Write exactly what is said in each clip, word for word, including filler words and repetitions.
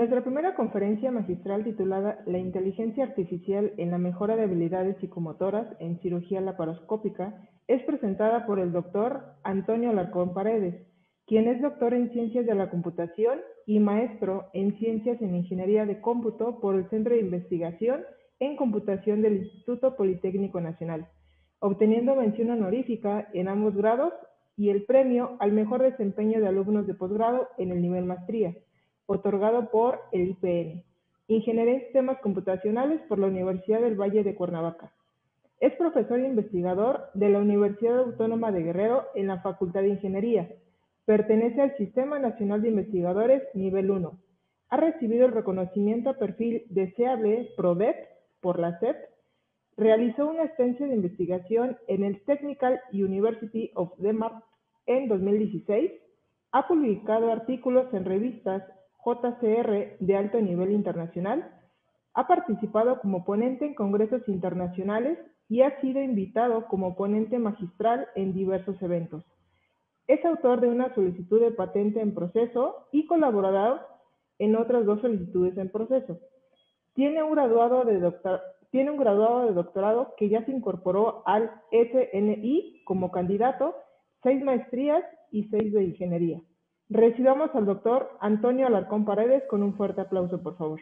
Nuestra primera conferencia magistral titulada La inteligencia artificial en la mejora de habilidades psicomotoras en cirugía laparoscópica es presentada por el doctor Antonio Alarcón Paredes, quien es doctor en Ciencias de la Computación y maestro en Ciencias en Ingeniería de Cómputo por el Centro de Investigación en Computación del Instituto Politécnico Nacional, obteniendo mención honorífica en ambos grados y el premio al mejor desempeño de alumnos de posgrado en el nivel maestría, otorgado por el I P N, Ingeniería en Sistemas Computacionales por la Universidad del Valle de Cuernavaca. Es profesor e investigador de la Universidad Autónoma de Guerrero en la Facultad de Ingeniería. Pertenece al Sistema Nacional de Investigadores Nivel uno. Ha recibido el reconocimiento a perfil deseable PRODEP por la S E P. Realizó una estancia de investigación en el Technical University of Denmark en dos mil dieciséis. Ha publicado artículos en revistas J C R de alto nivel internacional, ha participado como ponente en congresos internacionales y ha sido invitado como ponente magistral en diversos eventos. Es autor de una solicitud de patente en proceso y colaborador en otras dos solicitudes en proceso. Tiene un graduado de, doctor, tiene un graduado de doctorado que ya se incorporó al S N I como candidato, seis maestrías y seis de ingeniería. Recibamos al doctor Antonio Alarcón Paredes con un fuerte aplauso, por favor.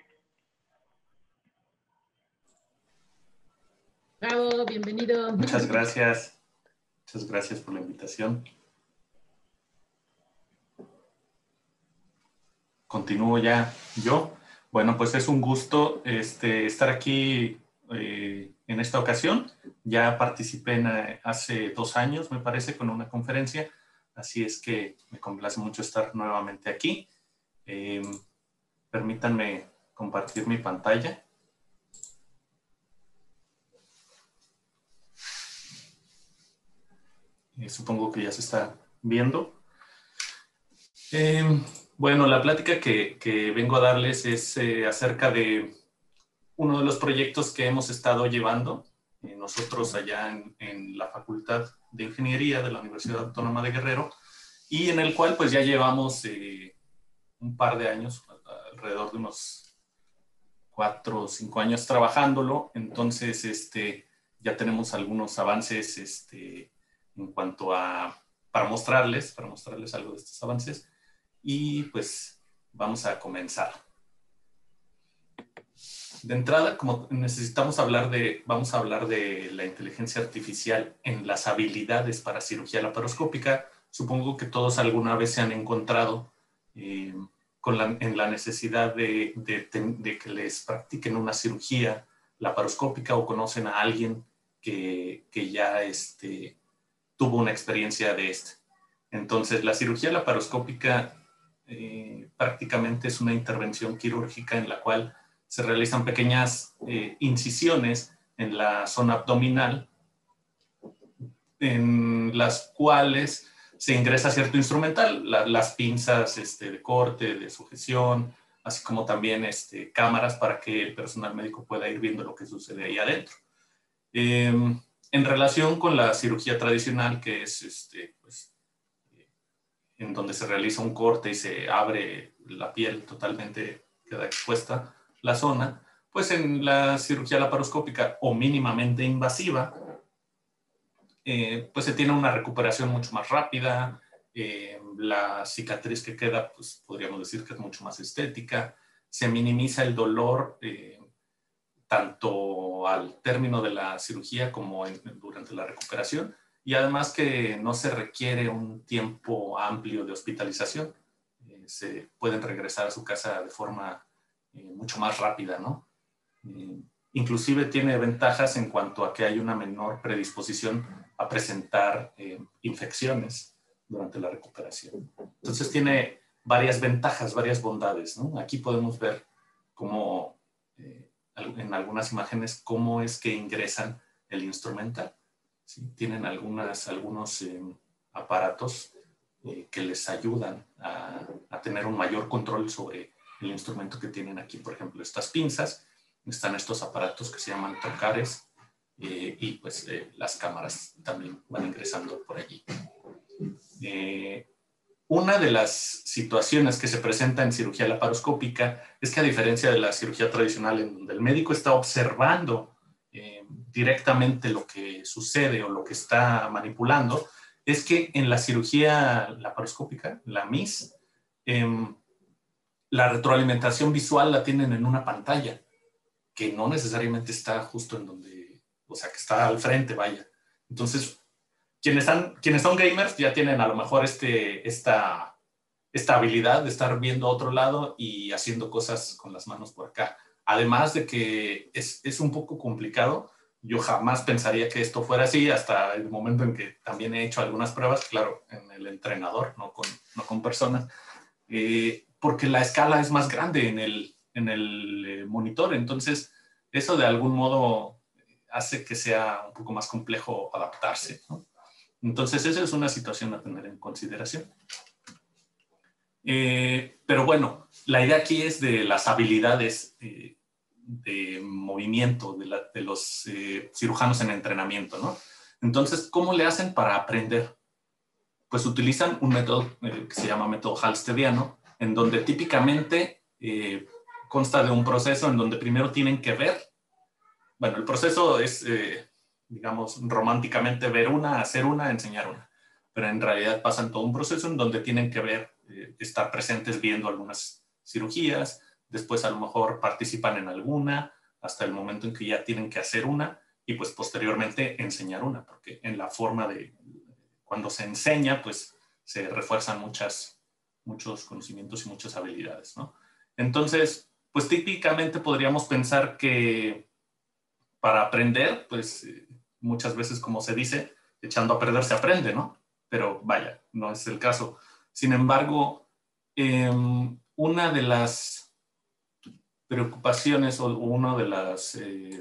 Bravo, bienvenido. Muchas gracias. Muchas gracias por la invitación. Continúo ya yo. Bueno, pues es un gusto este, estar aquí eh, en esta ocasión. Ya participé en, hace dos años, me parece, con una conferencia. Así es que me complace mucho estar nuevamente aquí. Eh, permítanme compartir mi pantalla. Eh, supongo que ya se está viendo. Eh, bueno, la plática que, que vengo a darles es eh, acerca de uno de los proyectos que hemos estado llevando eh, nosotros allá en, en la Facultad de Ingeniería de la Universidad Autónoma de Guerrero, y en el cual pues ya llevamos eh, un par de años, alrededor de unos cuatro o cinco años trabajándolo. Entonces este, ya tenemos algunos avances este, en cuanto a, para mostrarles, para mostrarles algo de estos avances, y pues vamos a comenzar. De entrada, como necesitamos hablar de, vamos a hablar de la inteligencia artificial en las habilidades para cirugía laparoscópica. Supongo que todos alguna vez se han encontrado eh, con la, en la necesidad de, de, de que les practiquen una cirugía laparoscópica o conocen a alguien que, que ya este, tuvo una experiencia de este. Entonces, la cirugía laparoscópica eh, prácticamente es una intervención quirúrgica en la cual se realizan pequeñas eh, incisiones en la zona abdominal, en las cuales se ingresa cierto instrumental, la, las pinzas este, de corte, de sujeción, así como también este, cámaras para que el personal médico pueda ir viendo lo que sucede ahí adentro. Eh, en relación con la cirugía tradicional, que es este, pues, eh, en donde se realiza un corte y se abre la piel totalmente, queda expuesta la zona, pues en la cirugía laparoscópica o mínimamente invasiva, eh, pues se tiene una recuperación mucho más rápida, eh, la cicatriz que queda, pues podríamos decir que es mucho más estética, se minimiza el dolor eh, tanto al término de la cirugía como en, durante la recuperación, y además que no se requiere un tiempo amplio de hospitalización, eh, se pueden regresar a su casa de forma Eh, mucho más rápida, ¿no? Eh, inclusive tiene ventajas en cuanto a que hay una menor predisposición a presentar eh, infecciones durante la recuperación. Entonces tiene varias ventajas, varias bondades, ¿no? Aquí podemos ver cómo, eh, en algunas imágenes, cómo es que ingresan el instrumental, ¿sí? Tienen algunas, algunos eh, aparatos eh, que les ayudan a, a tener un mayor control sobre el instrumento que tienen aquí. Por ejemplo, estas pinzas, están estos aparatos que se llaman trocares eh, y pues eh, las cámaras también van ingresando por allí. Eh, una de las situaciones que se presenta en cirugía laparoscópica es que, a diferencia de la cirugía tradicional, en donde el médico está observando eh, directamente lo que sucede o lo que está manipulando, es que en la cirugía laparoscópica, la M I S, eh, la retroalimentación visual la tienen en una pantalla, que no necesariamente está justo en donde, o sea, que está al frente, vaya. Entonces, quienes, están, quienes son gamers ya tienen a lo mejor este, esta, esta habilidad de estar viendo a otro lado y haciendo cosas con las manos por acá. Además de que es, es un poco complicado. Yo jamás pensaría que esto fuera así hasta el momento en que también he hecho algunas pruebas, claro, en el entrenador, no con, no con personas, eh, porque la escala es más grande en el, en el eh, monitor. Entonces, eso de algún modo hace que sea un poco más complejo adaptarse, ¿no? Entonces, esa es una situación a tener en consideración. Eh, pero bueno, la idea aquí es de las habilidades eh, de movimiento de, la, de los eh, cirujanos en entrenamiento, ¿no? Entonces, ¿cómo le hacen para aprender? Pues utilizan un método eh, que se llama método halstediano, en donde típicamente eh, consta de un proceso en donde primero tienen que ver. Bueno, el proceso es, eh, digamos, románticamente ver una, hacer una, enseñar una. Pero en realidad pasan todo un proceso en donde tienen que ver, eh, estar presentes viendo algunas cirugías, después a lo mejor participan en alguna, hasta el momento en que ya tienen que hacer una, y pues posteriormente enseñar una, porque en la forma de, cuando se enseña, pues se refuerzan muchas, muchos conocimientos y muchas habilidades, ¿no? Entonces, pues típicamente podríamos pensar que para aprender, pues muchas veces, como se dice, echando a perder se aprende, ¿no? Pero vaya, no es el caso. Sin embargo, eh, una de las preocupaciones o una de las... Eh,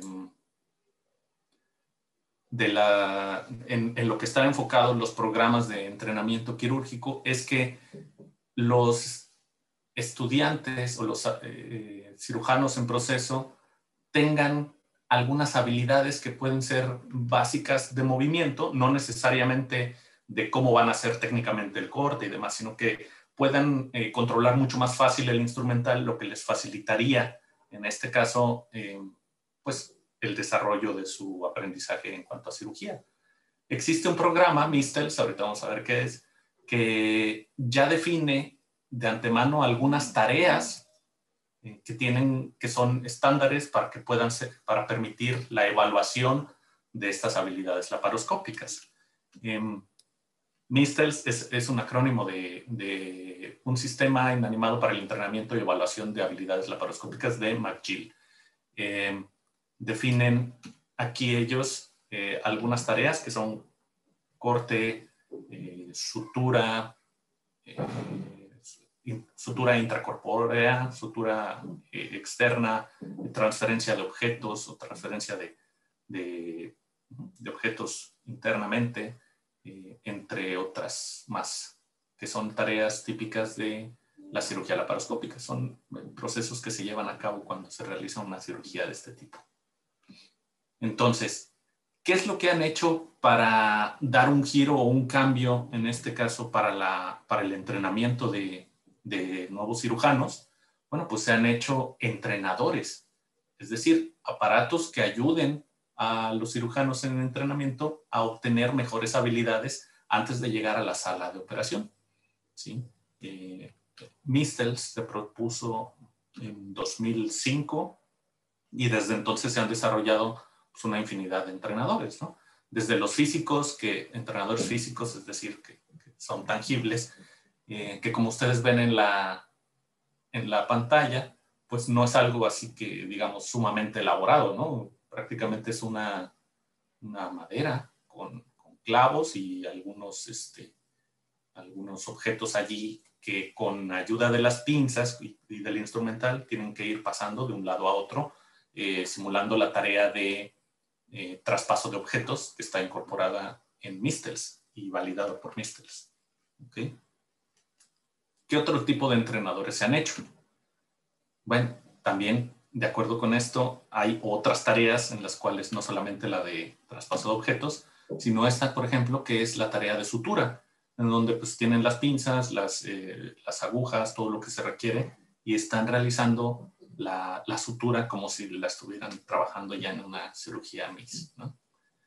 de la, en, en lo que están enfocados los programas de entrenamiento quirúrgico es que los estudiantes o los eh, cirujanos en proceso tengan algunas habilidades que pueden ser básicas de movimiento, no necesariamente de cómo van a hacer técnicamente el corte y demás, sino que puedan eh, controlar mucho más fácil el instrumental, lo que les facilitaría, en este caso, eh, pues, el desarrollo de su aprendizaje en cuanto a cirugía. Existe un programa, Mistels, ahorita vamos a ver qué es, que ya define de antemano algunas tareas eh, que tienen, que son estándares para que puedan ser, para permitir la evaluación de estas habilidades laparoscópicas. Eh, Mistels es, es un acrónimo de, de un sistema inanimado para el entrenamiento y evaluación de habilidades laparoscópicas de McGill. Eh, definen aquí ellos eh, algunas tareas que son corte, eh, sutura, eh, sutura intracorpórea, sutura eh, externa, transferencia de objetos o transferencia de, de, de objetos internamente, eh, entre otras más, que son tareas típicas de la cirugía laparoscópica. Son procesos que se llevan a cabo cuando se realiza una cirugía de este tipo. Entonces, ¿qué es lo que han hecho para dar un giro o un cambio, en este caso, para, la, para el entrenamiento de, de nuevos cirujanos? Bueno, pues se han hecho entrenadores, es decir, aparatos que ayuden a los cirujanos en el entrenamiento a obtener mejores habilidades antes de llegar a la sala de operación, ¿sí? Eh, Mistels se propuso en dos mil cinco y desde entonces se han desarrollado pues, una infinidad de entrenadores, ¿no? Desde los físicos, que entrenadores físicos, es decir, que, que son tangibles, eh, que como ustedes ven en la, en la pantalla, pues no es algo así que, digamos, sumamente elaborado, ¿no? Prácticamente es una, una madera con, con clavos y algunos, este, algunos objetos allí que con ayuda de las pinzas y, y del instrumental tienen que ir pasando de un lado a otro, eh, simulando la tarea de eh, traspaso de objetos que está incorporada en Mistels y validado por Mistels. ¿Okay? ¿Qué otro tipo de entrenadores se han hecho? Bueno, también de acuerdo con esto hay otras tareas en las cuales no solamente la de traspaso de objetos, sino esta, por ejemplo, que es la tarea de sutura. en donde pues tienen las pinzas, las, eh, las agujas, todo lo que se requiere, y están realizando la, la sutura como si la estuvieran trabajando ya en una cirugía mixta, ¿no?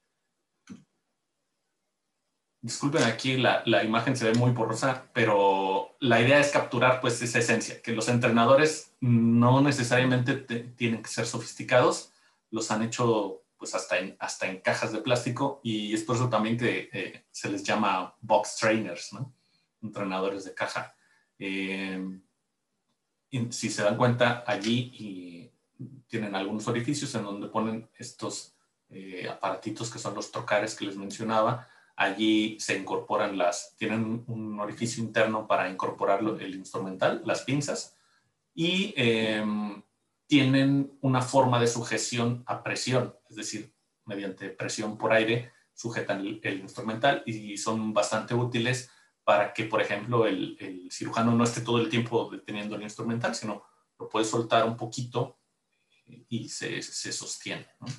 Disculpen, aquí la, la imagen se ve muy borrosa, pero la idea es capturar pues esa esencia, que los entrenadores no necesariamente te, tienen que ser sofisticados, los han hecho pues hasta en, hasta en cajas de plástico, y es por eso también que eh, se les llama box trainers, ¿no? Entrenadores de caja. Eh, y si se dan cuenta, allí y tienen algunos orificios en donde ponen estos eh, aparatitos que son los trocares que les mencionaba. Allí se incorporan las, tienen un orificio interno para incorporar el instrumental, las pinzas, y eh, tienen una forma de sujeción a presión, es decir, mediante presión por aire sujetan el, el instrumental, y son bastante útiles para que, por ejemplo, el, el cirujano no esté todo el tiempo deteniendo el instrumental, sino lo puede soltar un poquito y se, se sostiene, ¿no?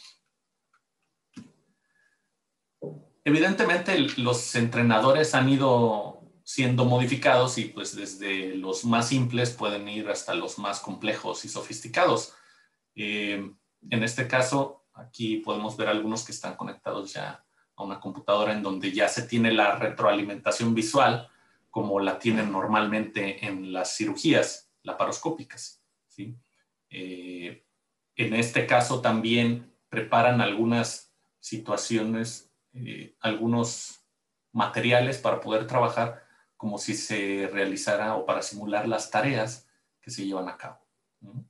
Evidentemente, los entrenadores han ido siendo modificados, y pues desde los más simples pueden ir hasta los más complejos y sofisticados. Eh, en este caso, aquí podemos ver algunos que están conectados ya a una computadora en donde ya se tiene la retroalimentación visual como la tienen normalmente en las cirugías laparoscópicas, ¿sí? Eh, en este caso también preparan algunas situaciones, eh, algunos materiales para poder trabajar como si se realizara, o para simular las tareas que se llevan a cabo, ¿no?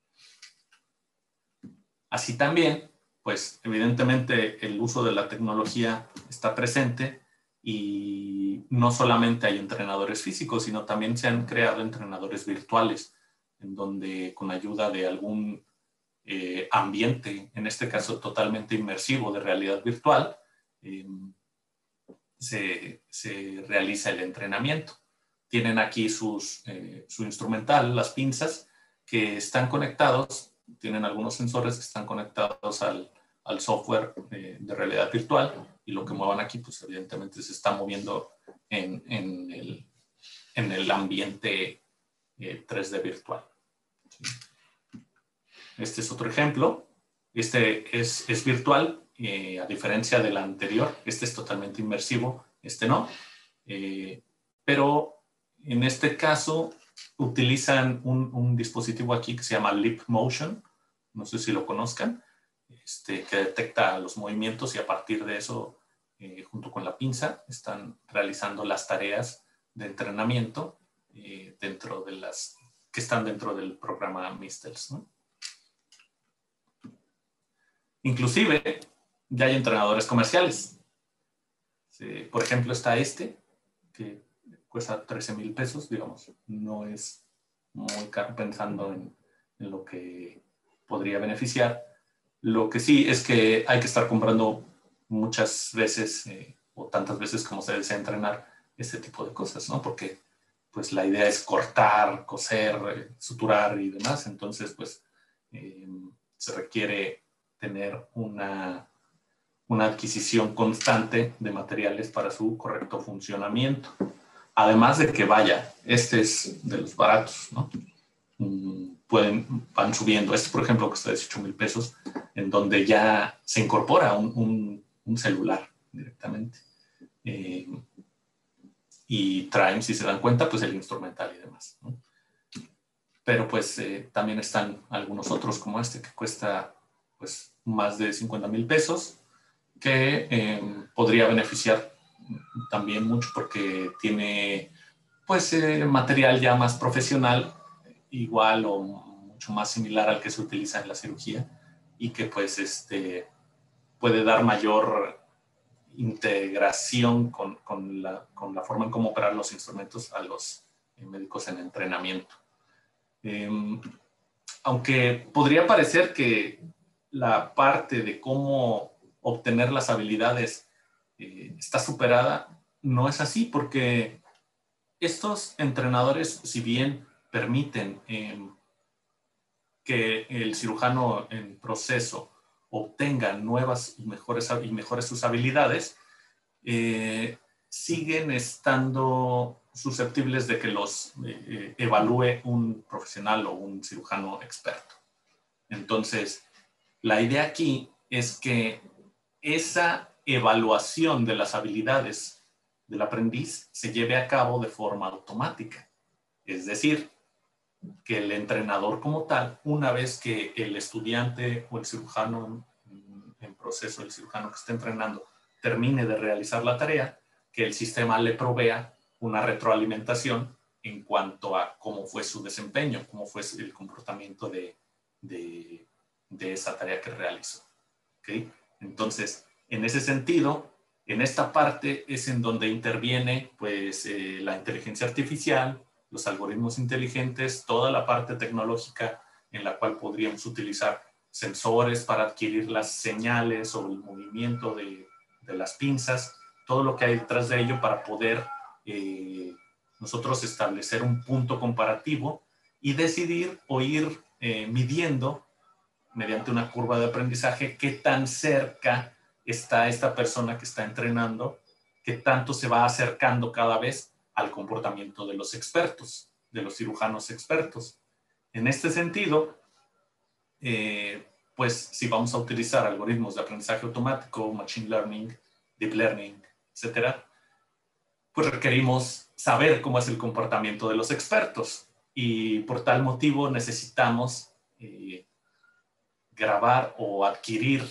Así también, pues evidentemente el uso de la tecnología está presente, y no solamente hay entrenadores físicos, sino también se han creado entrenadores virtuales, en donde con ayuda de algún eh, ambiente, en este caso totalmente inmersivo de realidad virtual, eh, se, se realiza el entrenamiento. Tienen aquí sus, eh, su instrumental, las pinzas, que están conectados. Tienen algunos sensores que están conectados al, al software de, de realidad virtual, y lo que muevan aquí, pues evidentemente se está moviendo en, en, el, en el ambiente eh, tres D virtual. ¿Sí? Este es otro ejemplo. Este es, es virtual, eh, a diferencia del anterior. Este es totalmente inmersivo, este no. Eh, pero en este caso utilizan un, un dispositivo aquí que se llama Leap Motion, no sé si lo conozcan, este, que detecta los movimientos, y a partir de eso, eh, junto con la pinza, están realizando las tareas de entrenamiento eh, dentro de las que están dentro del programa MISTELS, ¿no? Inclusive ya hay entrenadores comerciales. Sí, por ejemplo, está este, que cuesta trece mil pesos, digamos, no es muy caro pensando en, en lo que podría beneficiar. Lo que sí es que hay que estar comprando muchas veces, eh, o tantas veces como se desea entrenar, este tipo de cosas, ¿no? Porque pues la idea es cortar, coser, eh, suturar y demás. Entonces, pues eh, se requiere tener una, una adquisición constante de materiales para su correcto funcionamiento. Además de que, vaya, este es de los baratos, ¿no? Pueden, van subiendo. Este, por ejemplo, cuesta dieciocho mil pesos, en donde ya se incorpora un, un, un celular directamente. Eh, y traen, si se dan cuenta, pues el instrumental y demás, ¿no? Pero pues eh, también están algunos otros como este, que cuesta pues más de cincuenta mil pesos, que eh, podría beneficiar también mucho, porque tiene pues eh, material ya más profesional, igual o mucho más similar al que se utiliza en la cirugía, y que pues este puede dar mayor integración con, con, la, con la forma en cómo operar los instrumentos a los eh, médicos en entrenamiento. Eh, aunque podría parecer que la parte de cómo obtener las habilidades eh, está superada, no es así, porque estos entrenadores, si bien permiten eh, que el cirujano en proceso obtenga nuevas y mejores, y mejores sus habilidades, eh, siguen estando susceptibles de que los eh, evalúe un profesional o un cirujano experto. Entonces, la idea aquí es que esa evaluación de las habilidades del aprendiz se lleve a cabo de forma automática. Es decir, que el entrenador como tal, una vez que el estudiante o el cirujano en proceso, el cirujano que está entrenando, termine de realizar la tarea, que el sistema le provea una retroalimentación en cuanto a cómo fue su desempeño, cómo fue el comportamiento de, de, de esa tarea que realizó. ¿Okay? Entonces, en ese sentido, en esta parte es en donde interviene pues, eh, la inteligencia artificial, los algoritmos inteligentes, toda la parte tecnológica en la cual podríamos utilizar sensores para adquirir las señales o el movimiento de, de las pinzas, todo lo que hay detrás de ello para poder eh, nosotros establecer un punto comparativo y decidir o ir eh, midiendo mediante una curva de aprendizaje qué tan cerca está esta persona que está entrenando, qué tanto se va acercando cada vez al comportamiento de los expertos, de los cirujanos expertos. En este sentido, eh, pues si vamos a utilizar algoritmos de aprendizaje automático, machine learning, deep learning, etcétera, pues requerimos saber cómo es el comportamiento de los expertos y por tal motivo necesitamos eh, grabar o adquirir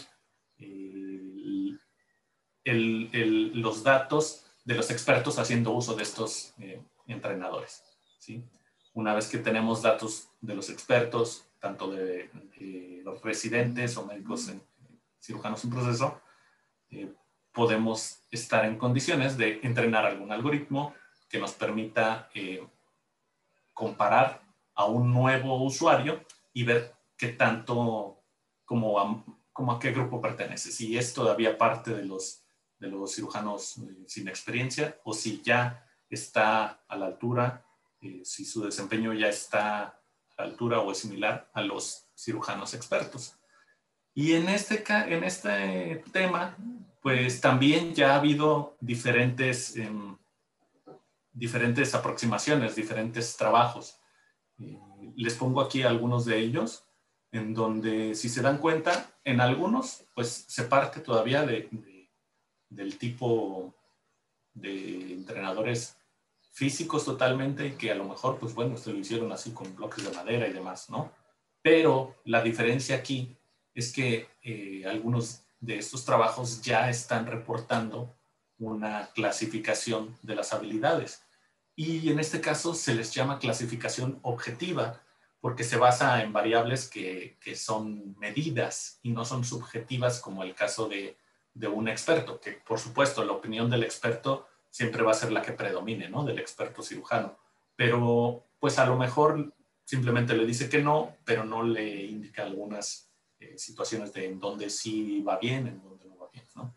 eh, el, el, los datos de los expertos haciendo uso de estos eh, entrenadores, ¿sí? Una vez que tenemos datos de los expertos, tanto de, de los residentes o médicos en, cirujanos en proceso, eh, podemos estar en condiciones de entrenar algún algoritmo que nos permita eh, comparar a un nuevo usuario y ver qué tanto, como a, como a qué grupo pertenece, si es todavía parte de los de los cirujanos eh, sin experiencia o si ya está a la altura, eh, si su desempeño ya está a la altura o es similar a los cirujanos expertos. Y en este, en este tema, pues también ya ha habido diferentes, eh, diferentes aproximaciones, diferentes trabajos. Eh, les pongo aquí algunos de ellos, en donde si se dan cuenta, en algunos, pues se parte todavía de, de del tipo de entrenadores físicos totalmente y que a lo mejor, pues bueno, se lo hicieron así con bloques de madera y demás, ¿no? Pero la diferencia aquí es que eh, algunos de estos trabajos ya están reportando una clasificación de las habilidades. Y en este caso se les llama clasificación objetiva porque se basa en variables que, que son medidas y no son subjetivas como el caso de de un experto, que por supuesto la opinión del experto siempre va a ser la que predomine, ¿no? Del experto cirujano. Pero pues a lo mejor simplemente le dice que no, pero no le indica algunas eh, situaciones de en donde sí va bien, en donde no va bien, ¿no?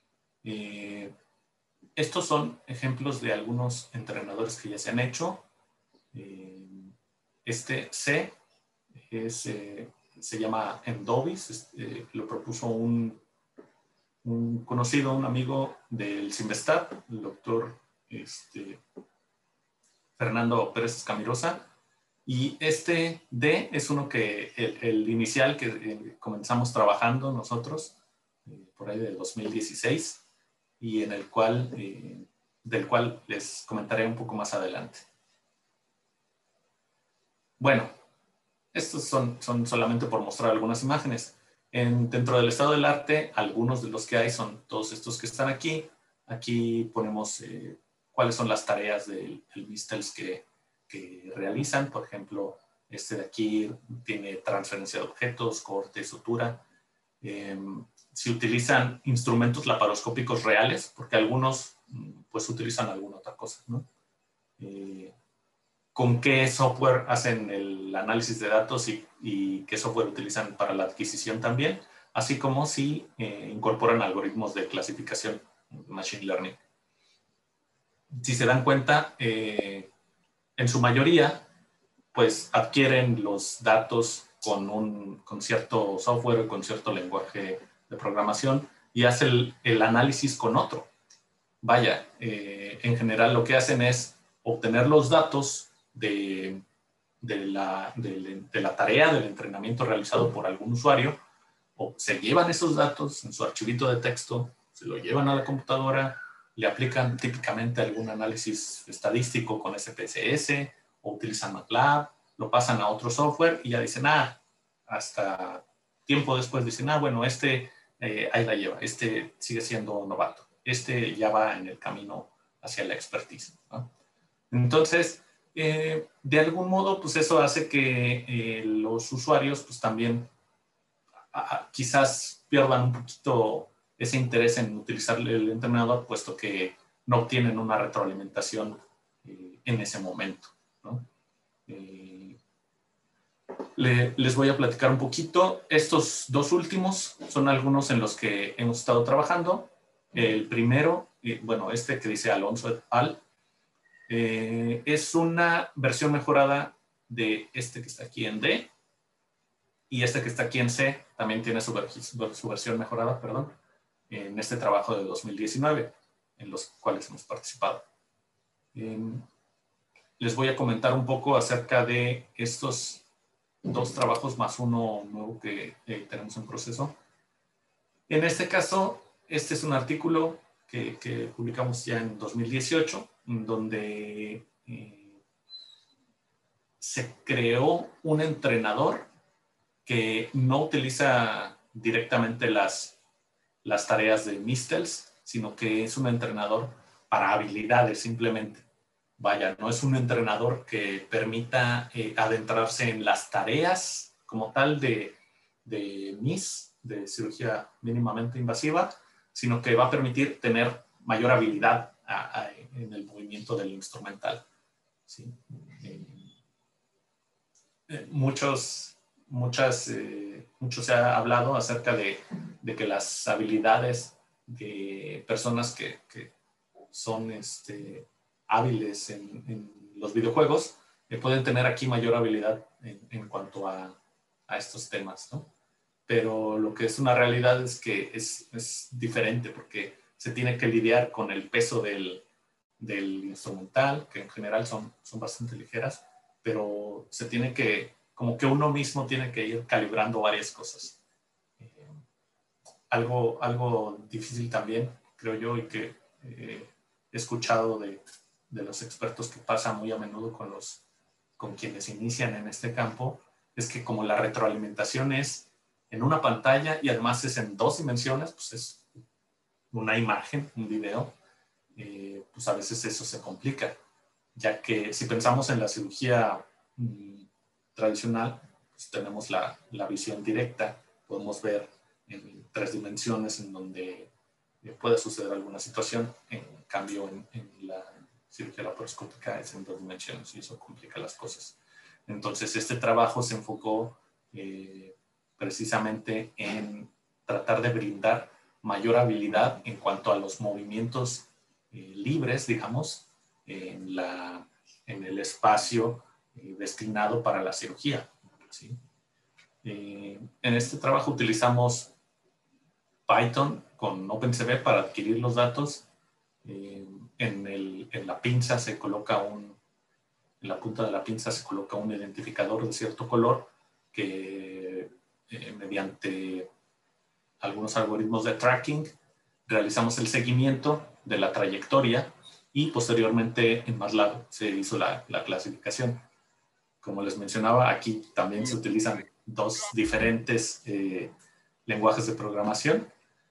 Eh, estos son ejemplos de algunos entrenadores que ya se han hecho. Eh, este C es, eh, se llama Endovis, este, lo propuso un un conocido, un amigo del CIMBESTAT, el doctor este, Fernando Pérez Escamirosa. Y este D es uno que, el, el inicial que eh, comenzamos trabajando nosotros, eh, por ahí del dos mil dieciséis, y en el cual, eh, del cual les comentaré un poco más adelante. Bueno, estos son, son solamente por mostrar algunas imágenes. En, dentro del estado del arte, algunos de los que hay son todos estos que están aquí. Aquí ponemos eh, cuáles son las tareas del, del MISTELS que, que realizan. Por ejemplo, este de aquí tiene transferencia de objetos, corte, sutura. Eh, si utilizan instrumentos laparoscópicos reales, porque algunos pues utilizan alguna otra cosa, ¿no? Eh, con qué software hacen el análisis de datos y, y qué software utilizan para la adquisición también, así como si eh, incorporan algoritmos de clasificación, machine learning. Si se dan cuenta, eh, en su mayoría, pues adquieren los datos con, un, con cierto software, con cierto lenguaje de programación y hace el, el análisis con otro. vaya, eh, en general lo que hacen es obtener los datos de, de, la, de, de la tarea del entrenamiento realizado por algún usuario, o se llevan esos datos en su archivito de texto, se lo llevan a la computadora, le aplican típicamente algún análisis estadístico con S P S S, o utilizan MATLAB, lo pasan a otro software y ya dicen, ah, hasta tiempo después dicen, ah, bueno, este eh, ahí la lleva, este sigue siendo novato, este ya va en el camino hacia la expertise, ¿no? Entonces, eh, de algún modo, pues eso hace que eh, los usuarios, pues también a, quizás pierdan un poquito ese interés en utilizar el entrenador, puesto que no obtienen una retroalimentación eh, en ese momento, ¿no? Eh, le, les voy a platicar un poquito. Estos dos últimos son algunos en los que hemos estado trabajando. El primero, eh, bueno, este que dice Alonso et al, eh, es una versión mejorada de este que está aquí en D, y este que está aquí en C también tiene su, su versión mejorada, perdón, en este trabajo de dos mil diecinueve, en los cuales hemos participado. Eh, les voy a comentar un poco acerca de estos dos trabajos más uno nuevo que eh, tenemos en proceso. En este caso, este es un artículo que, que publicamos ya en dos mil dieciocho, donde eh, se creó un entrenador que no utiliza directamente las, las tareas de Mistels, sino que es un entrenador para habilidades simplemente. Vaya, no es un entrenador que permita eh, adentrarse en las tareas como tal de, de M I S, de cirugía mínimamente invasiva, sino que va a permitir tener mayor habilidad a, a, en el movimiento del instrumental. ¿Sí? Eh, eh, muchos, muchas, eh, mucho se ha hablado acerca de, de que las habilidades de personas que, que son este, hábiles en, en los videojuegos eh, pueden tener aquí mayor habilidad en, en cuanto a, a estos temas, ¿no? Pero lo que es una realidad es que es, es diferente, porque se tiene que lidiar con el peso del, del instrumental, que en general son, son bastante ligeras, pero se tiene que, como que uno mismo tiene que ir calibrando varias cosas. Eh, algo, algo difícil también, creo yo, y que eh, he escuchado de, de los expertos que pasa muy a menudo con, los, con quienes inician en este campo, es que como la retroalimentación es en una pantalla y además es en dos dimensiones, pues es una imagen, un video, eh, pues a veces eso se complica, ya que si pensamos en la cirugía mmm, tradicional, pues tenemos la, la visión directa, podemos ver en tres dimensiones en donde puede suceder alguna situación. En cambio, en, en la cirugía laparoscópica es en dos dimensiones y eso complica las cosas. Entonces, este trabajo se enfocó eh, precisamente en tratar de brindar mayor habilidad en cuanto a los movimientos eh, libres, digamos, en, la, en el espacio eh, destinado para la cirugía, ¿sí? Eh, en este trabajo utilizamos Python con OpenCV para adquirir los datos. Eh, en, el, en la pinza se coloca un, en la punta de la pinza se coloca un identificador de cierto color que eh, mediante algunos algoritmos de tracking realizamos el seguimiento de la trayectoria y posteriormente en MATLAB se hizo la, la clasificación. Como les mencionaba, aquí también se utilizan dos diferentes eh, lenguajes de programación.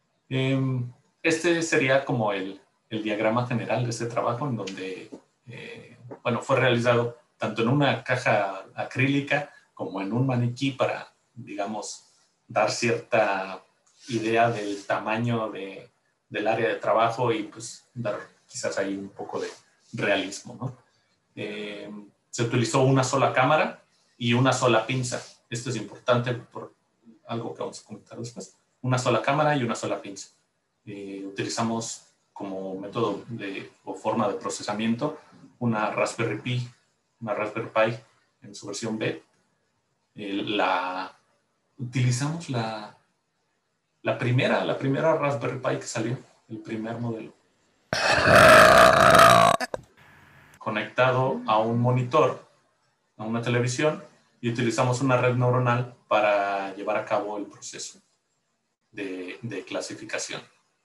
Eh, este sería como el, el diagrama general de este trabajo, en donde eh, bueno, fue realizado tanto en una caja acrílica como en un maniquí para, digamos, dar cierta idea del tamaño de, del área de trabajo y pues dar quizás ahí un poco de realismo, ¿no? Eh, se utilizó una sola cámara y una sola pinza. Esto es importante por algo que vamos a comentar después. Una sola cámara y una sola pinza. Eh, utilizamos como método de, o forma de procesamiento una Raspberry Pi, una Raspberry Pi en su versión B. Eh, la, utilizamos la, la primera, la primera Raspberry Pi que salió, el primer modelo. conectado a un monitor, a una televisión, y utilizamos una red neuronal para llevar a cabo el proceso de, de clasificación.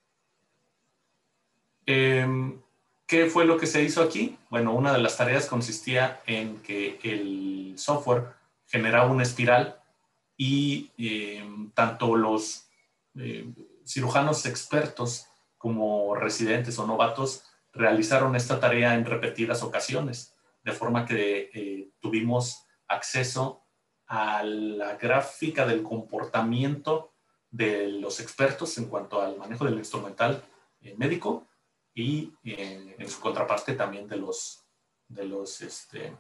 Eh, ¿Qué fue lo que se hizo aquí? Bueno, una de las tareas consistía en que el software generaba una espiral y eh, tanto los eh, cirujanos expertos como residentes o novatos realizaron esta tarea en repetidas ocasiones, de forma que eh, tuvimos acceso a la gráfica del comportamiento de los expertos en cuanto al manejo del instrumental eh, médico y eh, en su contraparte también de los, de los, este,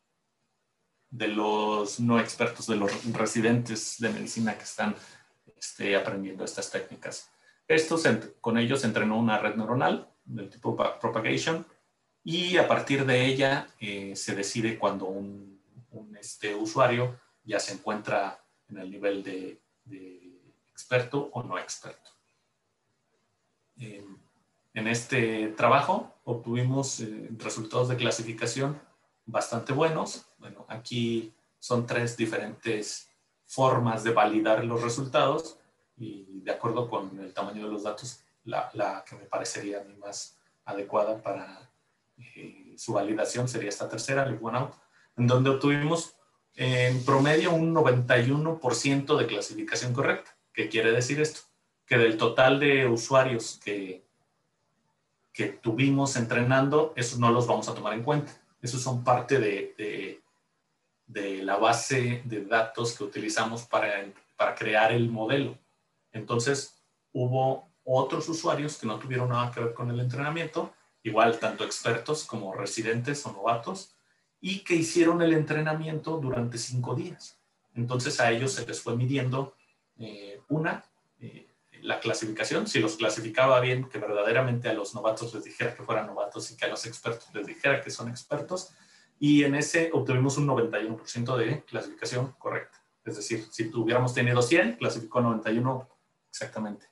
de los no expertos, de los residentes de medicina que están este, aprendiendo estas técnicas. Estos, con ellos entrenó una red neuronal del tipo propagation y a partir de ella eh, se decide cuando un, un este, usuario ya se encuentra en el nivel de, de experto o no experto. Eh, en este trabajo obtuvimos eh, resultados de clasificación bastante buenos. Bueno, aquí son tres diferentes formas de validar los resultados y de acuerdo con el tamaño de los datos, la, la que me parecería a mí más adecuada para eh, su validación sería esta tercera, Leave One Out, en donde obtuvimos en promedio un noventa y uno por ciento de clasificación correcta. ¿Qué quiere decir esto? Que del total de usuarios que, que tuvimos entrenando, esos no los vamos a tomar en cuenta. Esos son parte de, de, de la base de datos que utilizamos para, para crear el modelo. Entonces, hubo otros usuarios que no tuvieron nada que ver con el entrenamiento, igual tanto expertos como residentes o novatos, y que hicieron el entrenamiento durante cinco días. Entonces, a ellos se les fue midiendo eh, una, eh, la clasificación, si los clasificaba bien, que verdaderamente a los novatos les dijera que fueran novatos y que a los expertos les dijera que son expertos, y en ese obtuvimos un noventa y uno por ciento de clasificación correcta. Es decir, si tuviéramos tenido cien, clasificó noventa y uno exactamente.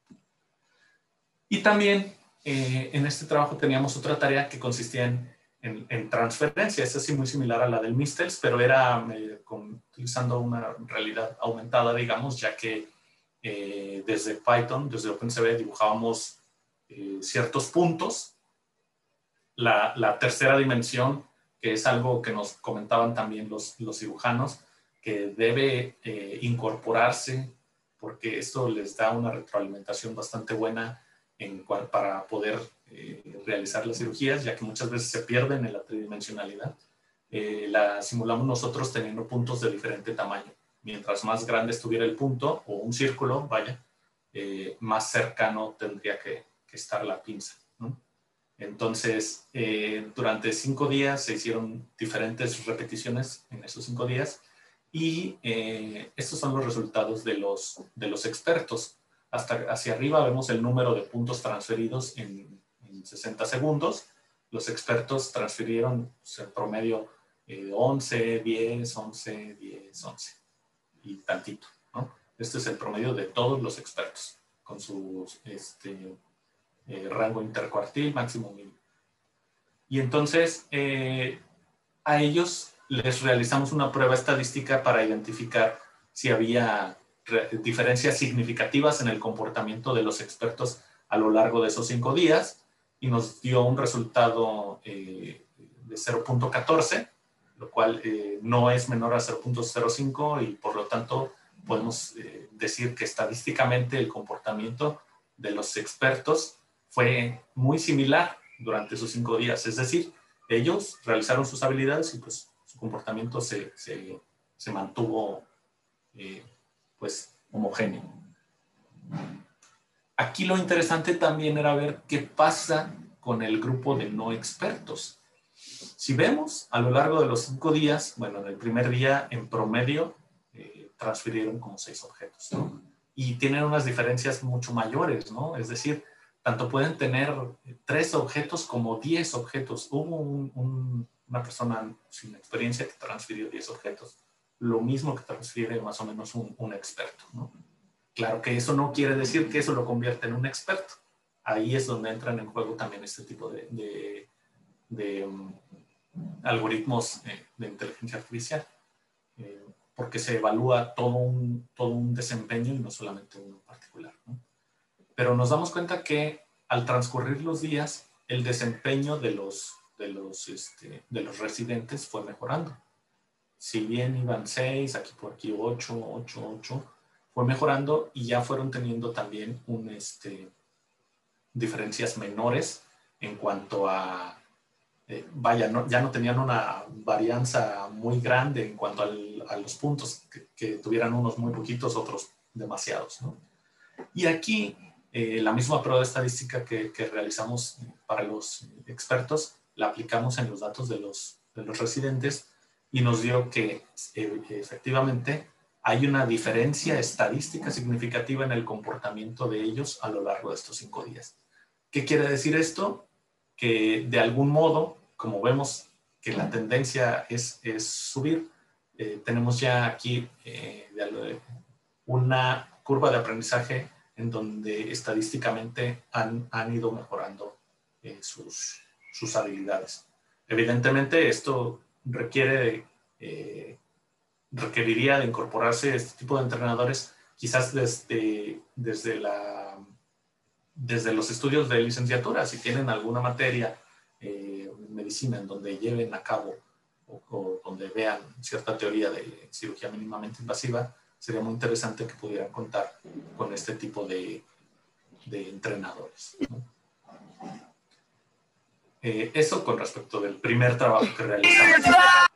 Y también eh, en este trabajo teníamos otra tarea que consistía en, en, en transferencia, es así muy similar a la del Mistels, pero era eh, con, utilizando una realidad aumentada, digamos, ya que eh, desde Python, desde OpenCV, dibujábamos eh, ciertos puntos. La, la tercera dimensión, que es algo que nos comentaban también los, los cirujanos, que debe eh, incorporarse porque esto les da una retroalimentación bastante buena en cual, para poder eh, realizar las cirugías, ya que muchas veces se pierden en la tridimensionalidad. Eh, la simulamos nosotros teniendo puntos de diferente tamaño. Mientras más grande estuviera el punto, o un círculo, vaya, eh, más cercano tendría que, que estar la pinza, ¿no? Entonces, eh, durante cinco días se hicieron diferentes repeticiones en esos cinco días y eh, estos son los resultados de los, de los expertos. Hasta hacia arriba vemos el número de puntos transferidos en, en sesenta segundos. Los expertos transfirieron pues, en promedio eh, once, diez, once, diez, once y tantito, ¿no? Este es el promedio de todos los expertos con su este, eh, rango intercuartil máximo mínimo. Y entonces eh, a ellos les realizamos una prueba estadística para identificar si había diferencias significativas en el comportamiento de los expertos a lo largo de esos cinco días y nos dio un resultado eh, de cero punto catorce, lo cual eh, no es menor a cero punto cero cinco y por lo tanto podemos eh, decir que estadísticamente el comportamiento de los expertos fue muy similar durante esos cinco días. Es decir, ellos realizaron sus habilidades y pues su comportamiento se, se, se mantuvo eh, pues homogéneo. Aquí lo interesante también era ver qué pasa con el grupo de no expertos. Si vemos a lo largo de los cinco días, bueno, en el primer día en promedio eh, transfirieron como seis objetos, ¿no? Y tienen unas diferencias mucho mayores, ¿no? Es decir, tanto pueden tener tres objetos como diez objetos. Hubo un, un, una persona sin experiencia que transfirió diez objetos. Lo mismo que transfiere más o menos un, un experto, ¿no? Claro que eso no quiere decir que eso lo convierta en un experto. ahí es donde entran en juego también este tipo de, de, de um, algoritmos eh, de inteligencia artificial, eh, porque se evalúa todo un, todo un desempeño y no solamente uno en particular, ¿no? Pero nos damos cuenta que al transcurrir los días, el desempeño de los, de los, este, de los residentes fue mejorando. Si bien iban seis, aquí por aquí ocho, ocho, ocho, fue mejorando y ya fueron teniendo también un, este, diferencias menores en cuanto a, eh, vaya, no, ya no tenían una varianza muy grande en cuanto al, a los puntos, que, que tuvieran unos muy poquitos, otros demasiados, ¿no? Y aquí, eh, la misma prueba de estadística que, que realizamos para los expertos, la aplicamos en los datos de los, de los residentes y nos dio que eh, efectivamente hay una diferencia estadística significativa en el comportamiento de ellos a lo largo de estos cinco días. ¿Qué quiere decir esto? Que de algún modo, como vemos que la tendencia es, es subir, eh, tenemos ya aquí eh, una curva de aprendizaje en donde estadísticamente han, han ido mejorando eh, sus, sus habilidades. Evidentemente esto requiere, eh, requeriría de incorporarse este tipo de entrenadores quizás desde, desde, la, desde los estudios de licenciatura. Si tienen alguna materia eh, en medicina en donde lleven a cabo o, o donde vean cierta teoría de cirugía mínimamente invasiva, sería muy interesante que pudieran contar con este tipo de, de entrenadores, ¿no? Eh, eso con respecto del primer trabajo que realizamos.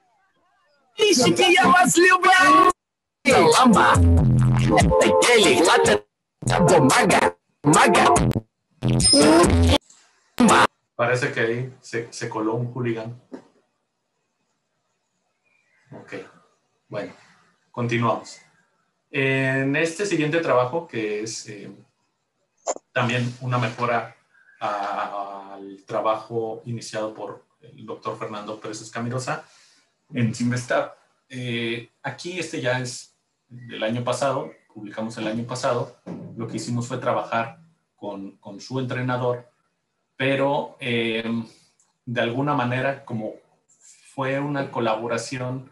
Parece que ahí se, se coló un hooligan. Ok, bueno, continuamos. En este siguiente trabajo, que es eh, también una mejora a, al trabajo iniciado por el doctor Fernando Pérez Escamirosa en Simvestab. Eh, aquí este ya es del año pasado, publicamos el año pasado. Lo que hicimos fue trabajar con, con su entrenador, pero eh, de alguna manera, como fue una colaboración,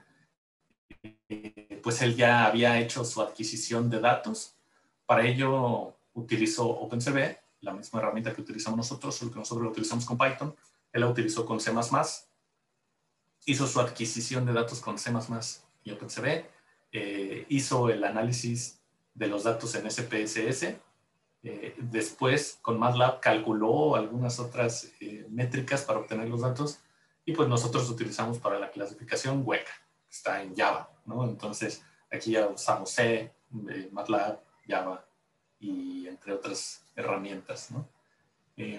eh, pues él ya había hecho su adquisición de datos. Para ello utilizó OpenCV, la misma herramienta que utilizamos nosotros, solo que nosotros lo utilizamos con Python. Él la utilizó con C más más. Hizo su adquisición de datos con C más más y OpenCV. Eh, hizo el análisis de los datos en S P S S. Eh, después, con MATLAB, calculó algunas otras eh, métricas para obtener los datos. Y pues nosotros utilizamos para la clasificación Weka, que está en Java, ¿no? Entonces, aquí ya usamos C, eh, MATLAB, Java y entre otras herramientas, ¿no? Eh,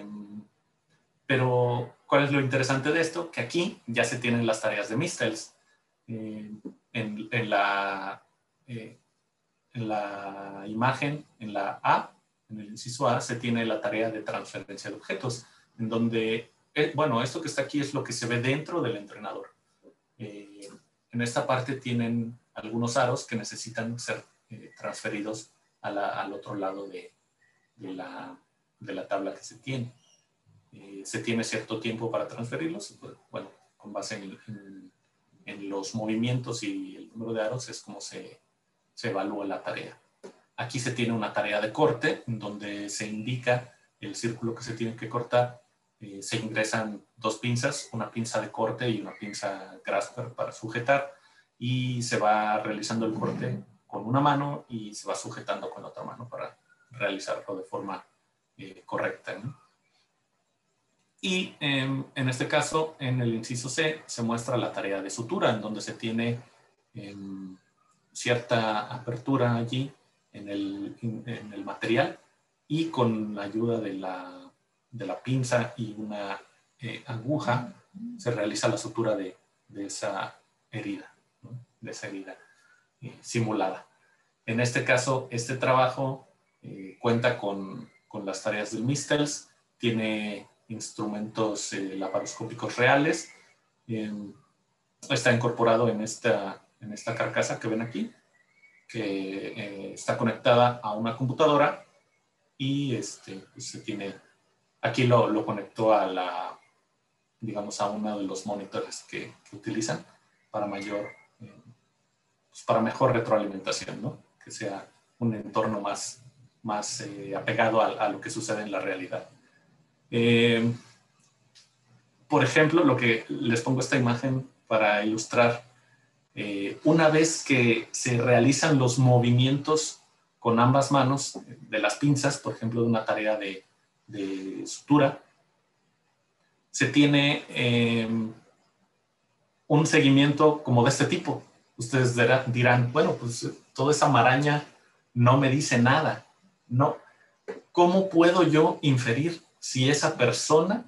pero, ¿cuál es lo interesante de esto? Que aquí ya se tienen las tareas de Mistels. Eh, en, en, la, eh, en la imagen, en la A, en el inciso A, se tiene la tarea de transferencia de objetos, en donde, eh, bueno, esto que está aquí es lo que se ve dentro del entrenador. Eh, en esta parte tienen algunos aros que necesitan ser eh, transferidos a la, al otro lado de, de, la, de la tabla que se tiene. Eh, se tiene cierto tiempo para transferirlos, pues, bueno, con base en, en, en los movimientos y el número de aros es como se, se evalúa la tarea. Aquí se tiene una tarea de corte, en donde se indica el círculo que se tiene que cortar. Eh, se ingresan dos pinzas, una pinza de corte y una pinza grasper para sujetar, y se va realizando el corte con una mano y se va sujetando con la otra mano para realizarlo de forma eh, correcta, ¿no? Y eh, en este caso, en el inciso C, se muestra la tarea de sutura, en donde se tiene eh, cierta apertura allí en el, en el material, y con la ayuda de la, de la pinza y una eh, aguja se realiza la sutura de, de esa herida, ¿no? De esa herida eh, simulada. En este caso, este trabajo eh, cuenta con, con las tareas del Mistels, tiene instrumentos eh, laparoscópicos reales, eh, está incorporado en esta, en esta carcasa que ven aquí, que eh, está conectada a una computadora, y este, pues se tiene aquí lo, lo conectó a la, digamos, a uno de los monitores que, que utilizan para mayor, eh, pues para mejor retroalimentación, ¿no? Que sea un entorno más, más eh, apegado a, a lo que sucede en la realidad. Eh, por ejemplo, lo que les pongo esta imagen para ilustrar, eh, una vez que se realizan los movimientos con ambas manos de las pinzas, por ejemplo, de una tarea de, de sutura, se tiene eh, un seguimiento como de este tipo. Ustedes dirán, bueno, pues toda esa maraña no me dice nada. No. ¿Cómo puedo yo inferir si esa persona,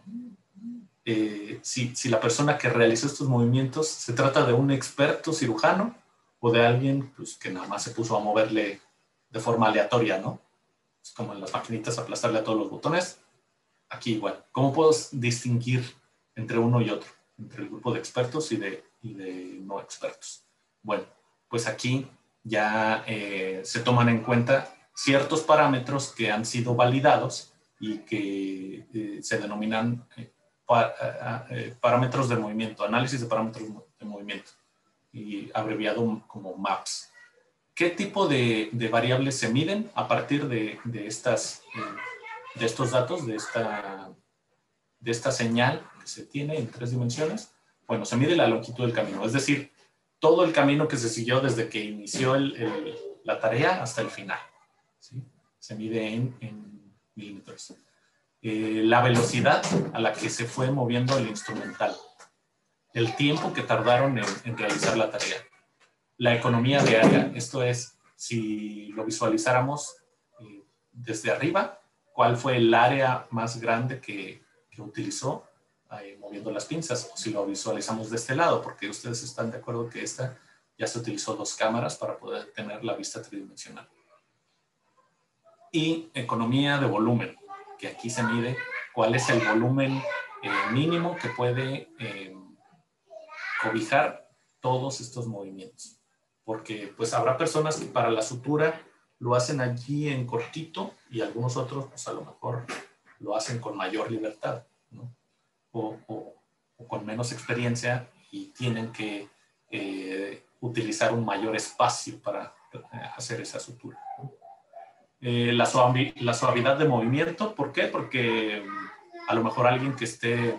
eh, si, si la persona que realizó estos movimientos se trata de un experto cirujano o de alguien pues, que nada más se puso a moverle de forma aleatoria, ¿no? Es como en las maquinitas aplastarle a todos los botones. Aquí igual. ¿Cómo puedo distinguir entre uno y otro? Entre el grupo de expertos y de, y de no expertos. Bueno, pues aquí ya eh, se toman en cuenta ciertos parámetros que han sido validados y que eh, se denominan eh, pa, eh, parámetros de movimiento, análisis de parámetros de movimiento, y abreviado como MAPS. ¿Qué tipo de, de variables se miden a partir de, de, estas, eh, de estos datos, de esta, de esta señal que se tiene en tres dimensiones? Bueno, se mide la longitud del camino, es decir, todo el camino que se siguió desde que inició el, el, la tarea hasta el final. ¿Sí? Se mide en, en milímetros. Eh, la velocidad a la que se fue moviendo el instrumental, el tiempo que tardaron en, en realizar la tarea, la economía de área, esto es, si lo visualizáramos eh, desde arriba, cuál fue el área más grande que, que utilizó eh, moviendo las pinzas, o si lo visualizamos de este lado, porque ustedes están de acuerdo que esta ya se utilizó dos cámaras para poder tener la vista tridimensional. Y economía de volumen, que aquí se mide cuál es el volumen eh, mínimo que puede eh, cobijar todos estos movimientos. Porque pues habrá personas que para la sutura lo hacen allí en cortito y algunos otros pues a lo mejor lo hacen con mayor libertad, ¿no? o, o, o con menos experiencia y tienen que eh, utilizar un mayor espacio para eh, hacer esa sutura, ¿no? Eh, la, suavi la suavidad de movimiento, ¿por qué? Porque a lo mejor alguien que esté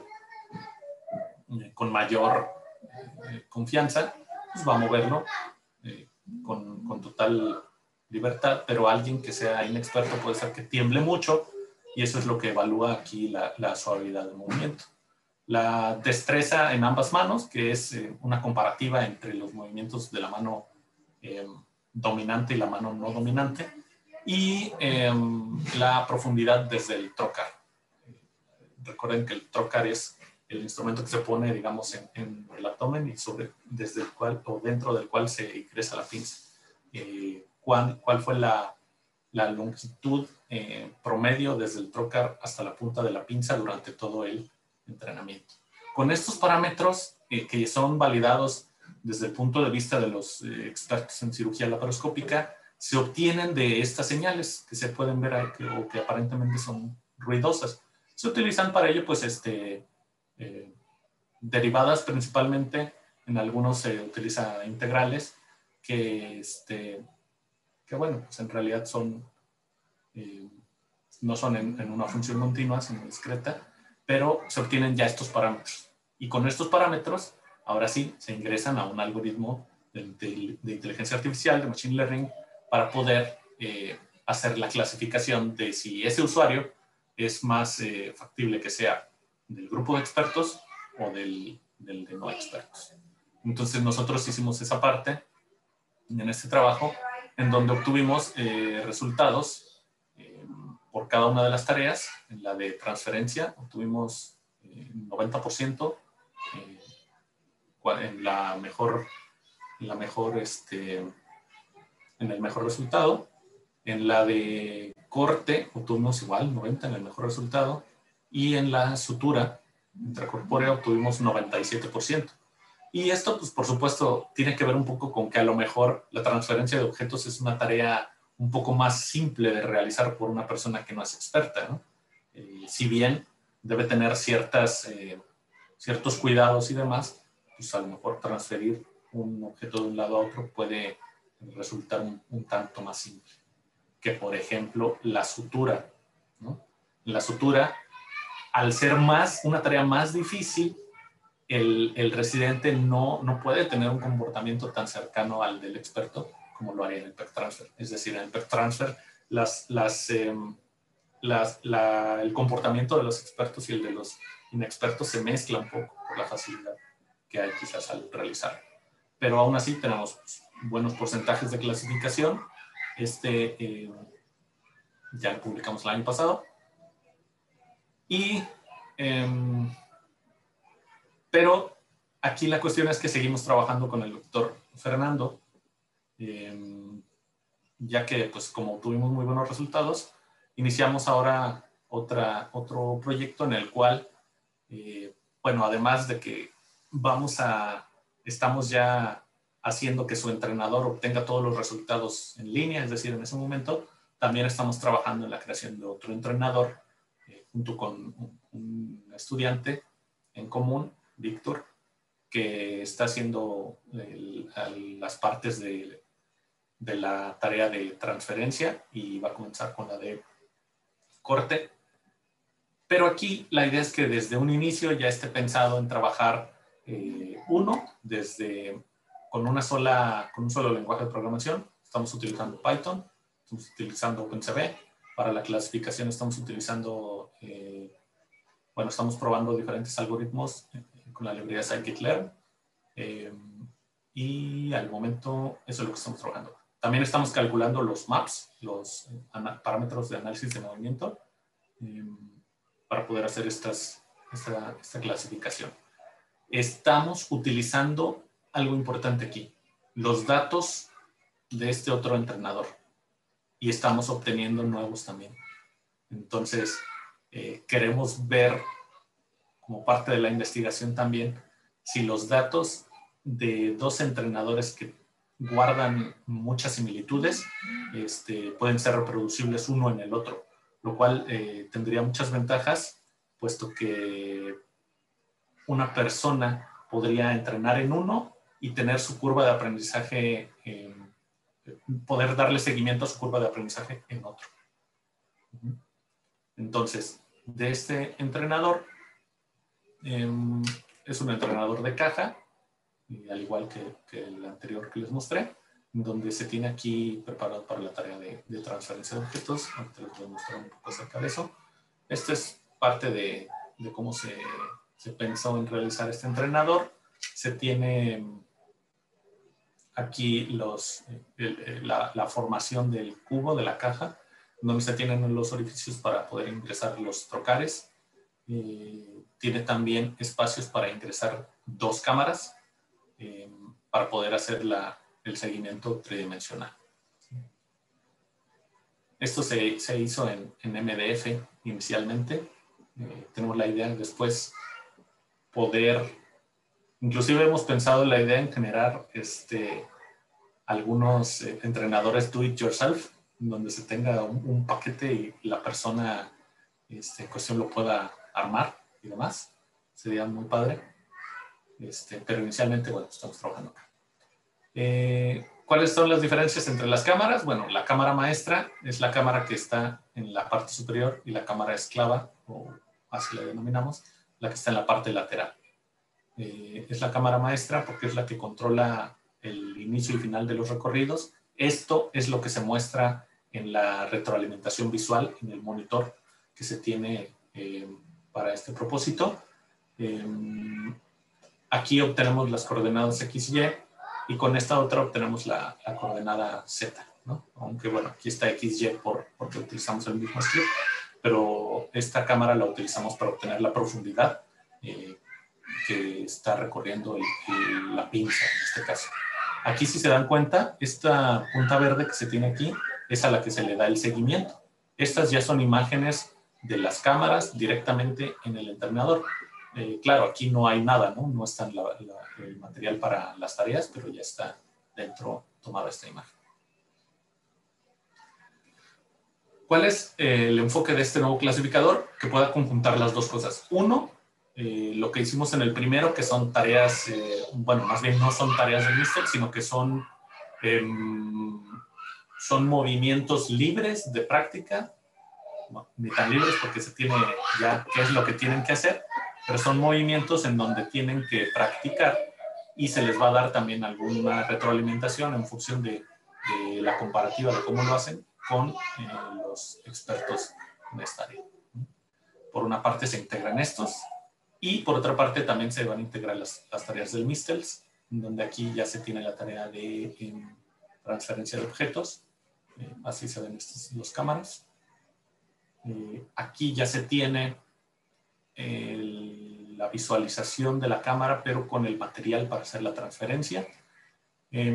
eh, con mayor eh, confianza pues va a moverlo eh, con, con total libertad, pero alguien que sea inexperto puede ser que tiemble mucho y eso es lo que evalúa aquí la, la suavidad de movimiento. La destreza en ambas manos, que es eh, una comparativa entre los movimientos de la mano eh, dominante y la mano no dominante, y eh, la profundidad desde el trocar. Eh, recuerden que el trocar es el instrumento que se pone, digamos, en, en el abdomen y sobre, desde el cual, o dentro del cual se ingresa la pinza. Eh, ¿cuál, ¿Cuál fue la, la longitud eh, promedio desde el trocar hasta la punta de la pinza durante todo el entrenamiento? Con estos parámetros eh, que son validados desde el punto de vista de los eh, expertos en cirugía laparoscópica, se obtienen de estas señales que se pueden ver ahí, que, o que aparentemente son ruidosas. Se utilizan para ello, pues, este, eh, derivadas principalmente, en algunos se utiliza integrales, que, este, que bueno, pues en realidad son, eh, no son en, en una función continua, sino discreta, pero se obtienen ya estos parámetros. Y con estos parámetros, ahora sí, se ingresan a un algoritmo de, de, de inteligencia artificial, de machine learning, para poder eh, hacer la clasificación de si ese usuario es más eh, factible que sea del grupo de expertos o del, del de no expertos. Entonces nosotros hicimos esa parte en este trabajo en donde obtuvimos eh, resultados eh, por cada una de las tareas. En la de transferencia obtuvimos eh, noventa por ciento, eh, en la mejor, en la mejor este, en el mejor resultado. En la de corte obtuvimos igual noventa en el mejor resultado, y en la sutura intracorpórea obtuvimos noventa y siete por ciento. Y esto, pues por supuesto, tiene que ver un poco con que a lo mejor la transferencia de objetos es una tarea un poco más simple de realizar por una persona que no es experta, ¿no? Eh, si bien debe tener ciertas, eh, ciertos cuidados y demás, pues a lo mejor transferir un objeto de un lado a otro puede resultar un, un tanto más simple que, por ejemplo, la sutura, ¿no? La sutura, al ser más, una tarea más difícil, el, el residente no, no puede tener un comportamiento tan cercano al del experto como lo haría en el P E C Transfer. Es decir, en el P E C Transfer, las, las, eh, las, la, el comportamiento de los expertos y el de los inexpertos se mezcla un poco por la facilidad que hay quizás al realizar. Pero aún así tenemos pues, buenos porcentajes de clasificación. Este eh, ya lo publicamos el año pasado. Y, eh, pero aquí la cuestión es que seguimos trabajando con el doctor Fernando, eh, ya que pues como tuvimos muy buenos resultados, iniciamos ahora otra, otro proyecto en el cual, eh, bueno, además de que vamos a, estamos ya haciendo que su entrenador obtenga todos los resultados en línea, es decir, en ese momento, también estamos trabajando en la creación de otro entrenador eh, junto con un, un estudiante en común, Víctor, que está haciendo el, el, las partes de, de la tarea de transferencia y va a comenzar con la de corte. Pero aquí la idea es que desde un inicio ya esté pensado en trabajar eh, uno, desde con una sola, con un solo lenguaje de programación. Estamos utilizando Python, estamos utilizando OpenCV. Para la clasificación estamos utilizando, eh, bueno, estamos probando diferentes algoritmos eh, con la librería scikit-learn. Eh, y al momento eso es lo que estamos trabajando. También estamos calculando los maps, los parámetros de análisis de movimiento, eh, para poder hacer estas, esta, esta clasificación. Estamos utilizando algo importante aquí, los datos de este otro entrenador, y estamos obteniendo nuevos también. Entonces, eh, queremos ver, como parte de la investigación también, si los datos de dos entrenadores que guardan muchas similitudes este, pueden ser reproducibles uno en el otro, lo cual eh, tendría muchas ventajas, puesto que una persona podría entrenar en uno y tener su curva de aprendizaje, eh, poder darle seguimiento a su curva de aprendizaje en otro. Entonces, de este entrenador, eh, es un entrenador de caja, y al igual que, que el anterior que les mostré, donde se tiene aquí preparado para la tarea de, de transferencia de objetos. Ahorita les voy a mostrar un poco acerca de eso. Esta es parte de, de cómo se, se pensó en realizar este entrenador. Se tiene aquí los, el, la, la formación del cubo de la caja, donde se tienen los orificios para poder ingresar los trocares. Eh, tiene también espacios para ingresar dos cámaras eh, para poder hacer la, el seguimiento tridimensional. Esto se, se hizo en, en M D F inicialmente. Eh, tenemos la idea de después poder, inclusive hemos pensado en la idea en generar este, algunos eh, entrenadores do it yourself, donde se tenga un, un paquete y la persona este, en cuestión lo pueda armar y demás. Sería muy padre. Este, pero inicialmente, bueno, estamos trabajando acá. Eh, ¿Cuáles son las diferencias entre las cámaras? Bueno, la cámara maestra es la cámara que está en la parte superior y la cámara esclava, o así la denominamos, la que está en la parte lateral. Eh, es la cámara maestra porque es la que controla el inicio y final de los recorridos. Esto es lo que se muestra en la retroalimentación visual, en el monitor que se tiene eh, para este propósito. Eh, aquí obtenemos las coordenadas X Y y con esta otra obtenemos la, la coordenada Z, ¿no? Aunque bueno, aquí está X Y por, porque utilizamos el mismo script, pero esta cámara la utilizamos para obtener la profundidad eh, que está recorriendo el, el, la pinza en este caso. Aquí, si se dan cuenta, esta punta verde que se tiene aquí es a la que se le da el seguimiento. Estas ya son imágenes de las cámaras directamente en el entrenador. Eh, claro, aquí no hay nada, ¿no? No está la, la, el material para las tareas, pero ya está dentro tomada esta imagen. ¿Cuál es eh, el enfoque de este nuevo clasificador? Que pueda conjuntar las dos cosas. Uno, eh, lo que hicimos en el primero, que son tareas, eh, bueno, más bien no son tareas del MISTEL, sino que son, eh, son movimientos libres de práctica, no, ni tan libres porque se tiene ya qué es lo que tienen que hacer, pero son movimientos en donde tienen que practicar y se les va a dar también alguna retroalimentación en función de, de la comparativa de cómo lo hacen con eh, los expertos en esta área. Por una parte se integran estos y por otra parte también se van a integrar las, las tareas del MISTELS, donde aquí ya se tiene la tarea de eh, transferencia de objetos. Eh, así se ven estas dos cámaras. Eh, aquí ya se tiene el, la visualización de la cámara, pero con el material para hacer la transferencia. Eh,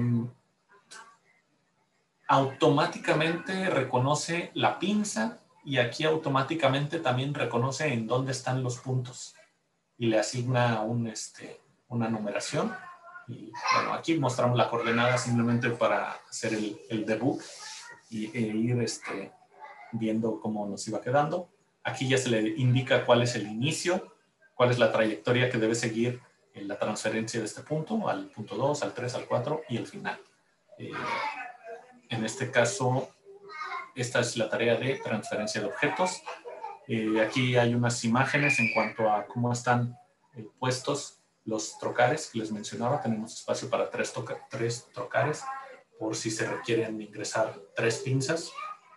automáticamente reconoce la pinza y aquí automáticamente también reconoce en dónde están los puntos y le asigna un, este, una numeración. Y bueno, aquí mostramos la coordenada simplemente para hacer el, el debug y, e ir este, viendo cómo nos iba quedando. Aquí ya se le indica cuál es el inicio, cuál es la trayectoria que debe seguir en la transferencia de este punto, al punto dos, al tres, al cuatro y el final. Eh, en este caso, esta es la tarea de transferencia de objetos. Eh, aquí hay unas imágenes en cuanto a cómo están eh, puestos los trocares que les mencionaba. Tenemos espacio para tres, tres trocares por si se requieren ingresar tres pinzas.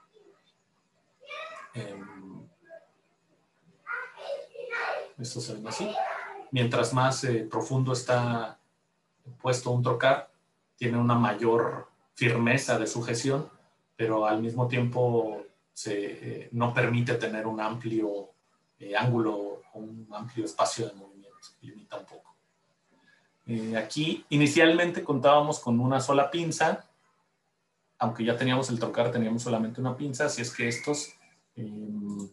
Eh, esto se ve así. Mientras más eh, profundo está puesto un trocar, tiene una mayor firmeza de sujeción, pero al mismo tiempo se, eh, no permite tener un amplio eh, ángulo o un amplio espacio de movimiento, limita un poco. Eh, aquí inicialmente contábamos con una sola pinza, aunque ya teníamos el trocar, teníamos solamente una pinza, así es que estos, eh,